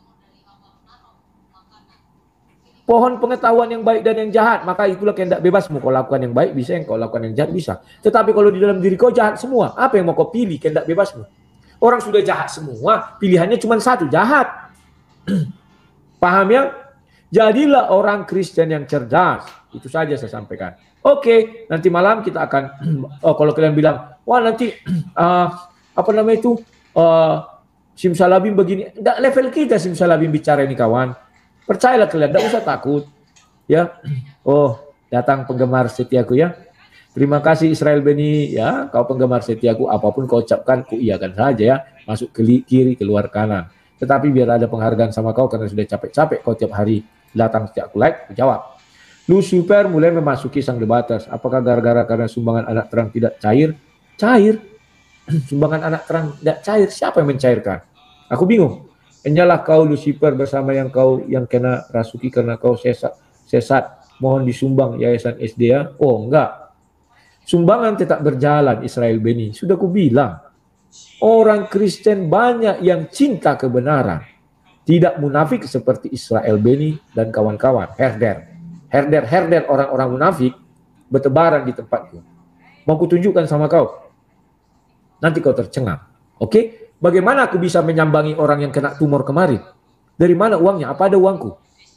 Pohon pengetahuan yang baik dan yang jahat, maka itulah kehendak bebasmu. Kau lakukan yang baik bisa, yang kau lakukan yang jahat bisa. Tetapi kalau di dalam diri kau jahat semua, apa yang mau kau pilih kehendak bebasmu? Orang sudah jahat semua, pilihannya cuma satu, jahat. Paham ya? Jadilah orang Kristen yang cerdas. Itu saja saya sampaikan. Oke, nanti malam kita akan, kalau kalian bilang, wah nanti, apa namanya itu, simsalabim begini. Nggak level kita simsalabim bicara ini kawan. Percayalah kalian, nggak usah takut. Ya, oh datang penggemar setiaku ya. Terima kasih Israel Beni, ya kau penggemar setiaku, apapun kau ucapkan, ku iyakan saja ya. Masuk ke kiri, keluar kanan. Tetapi biar ada penghargaan sama kau, karena sudah capek-capek kau tiap hari datang setiap aku like, jawab. Lucifer mulai memasuki sang debaters. Apakah gara-gara karena sumbangan anak terang tidak cair? Cair. Sumbangan anak terang tidak cair. Siapa yang mencairkan? Aku bingung. Enyalah kau Lucifer bersama yang kau yang kena rasuki karena kau sesat. Mohon disumbang yayasan SD ya. Oh enggak. Sumbangan tetap berjalan Israel Beni. Sudah ku bilang. Orang Kristen banyak yang cinta kebenaran. Tidak munafik seperti Israel Beni dan kawan-kawan. Herder orang-orang munafik bertebaran di tempatku. Mau kutunjukkan sama kau. Nanti kau tercengang. Oke? Bagaimana aku bisa menyambangi orang yang kena tumor kemarin? Dari mana uangnya? Apa ada uangku?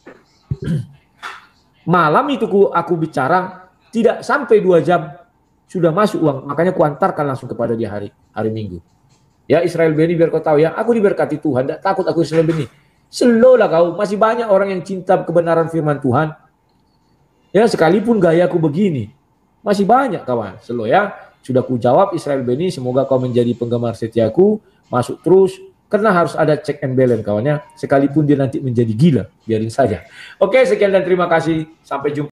Malam itu aku bicara, tidak sampai 2 jam sudah masuk uang. Makanya kuantarkan langsung kepada dia hari Minggu. Ya Israel Beni biar kau tahu ya, aku diberkati Tuhan. Tidak takut aku Israel Beni. Slow lah kau. Masih banyak orang yang cinta kebenaran firman Tuhan. Ya sekalipun gayaku begini, masih banyak kawan. Slow ya. Sudah ku jawab Israel Beni, semoga kau menjadi penggemar setiaku, masuk terus. Karena harus ada check and balance kawannya. Sekalipun dia nanti menjadi gila, biarin saja. Oke, sekian dan terima kasih. Sampai jumpa.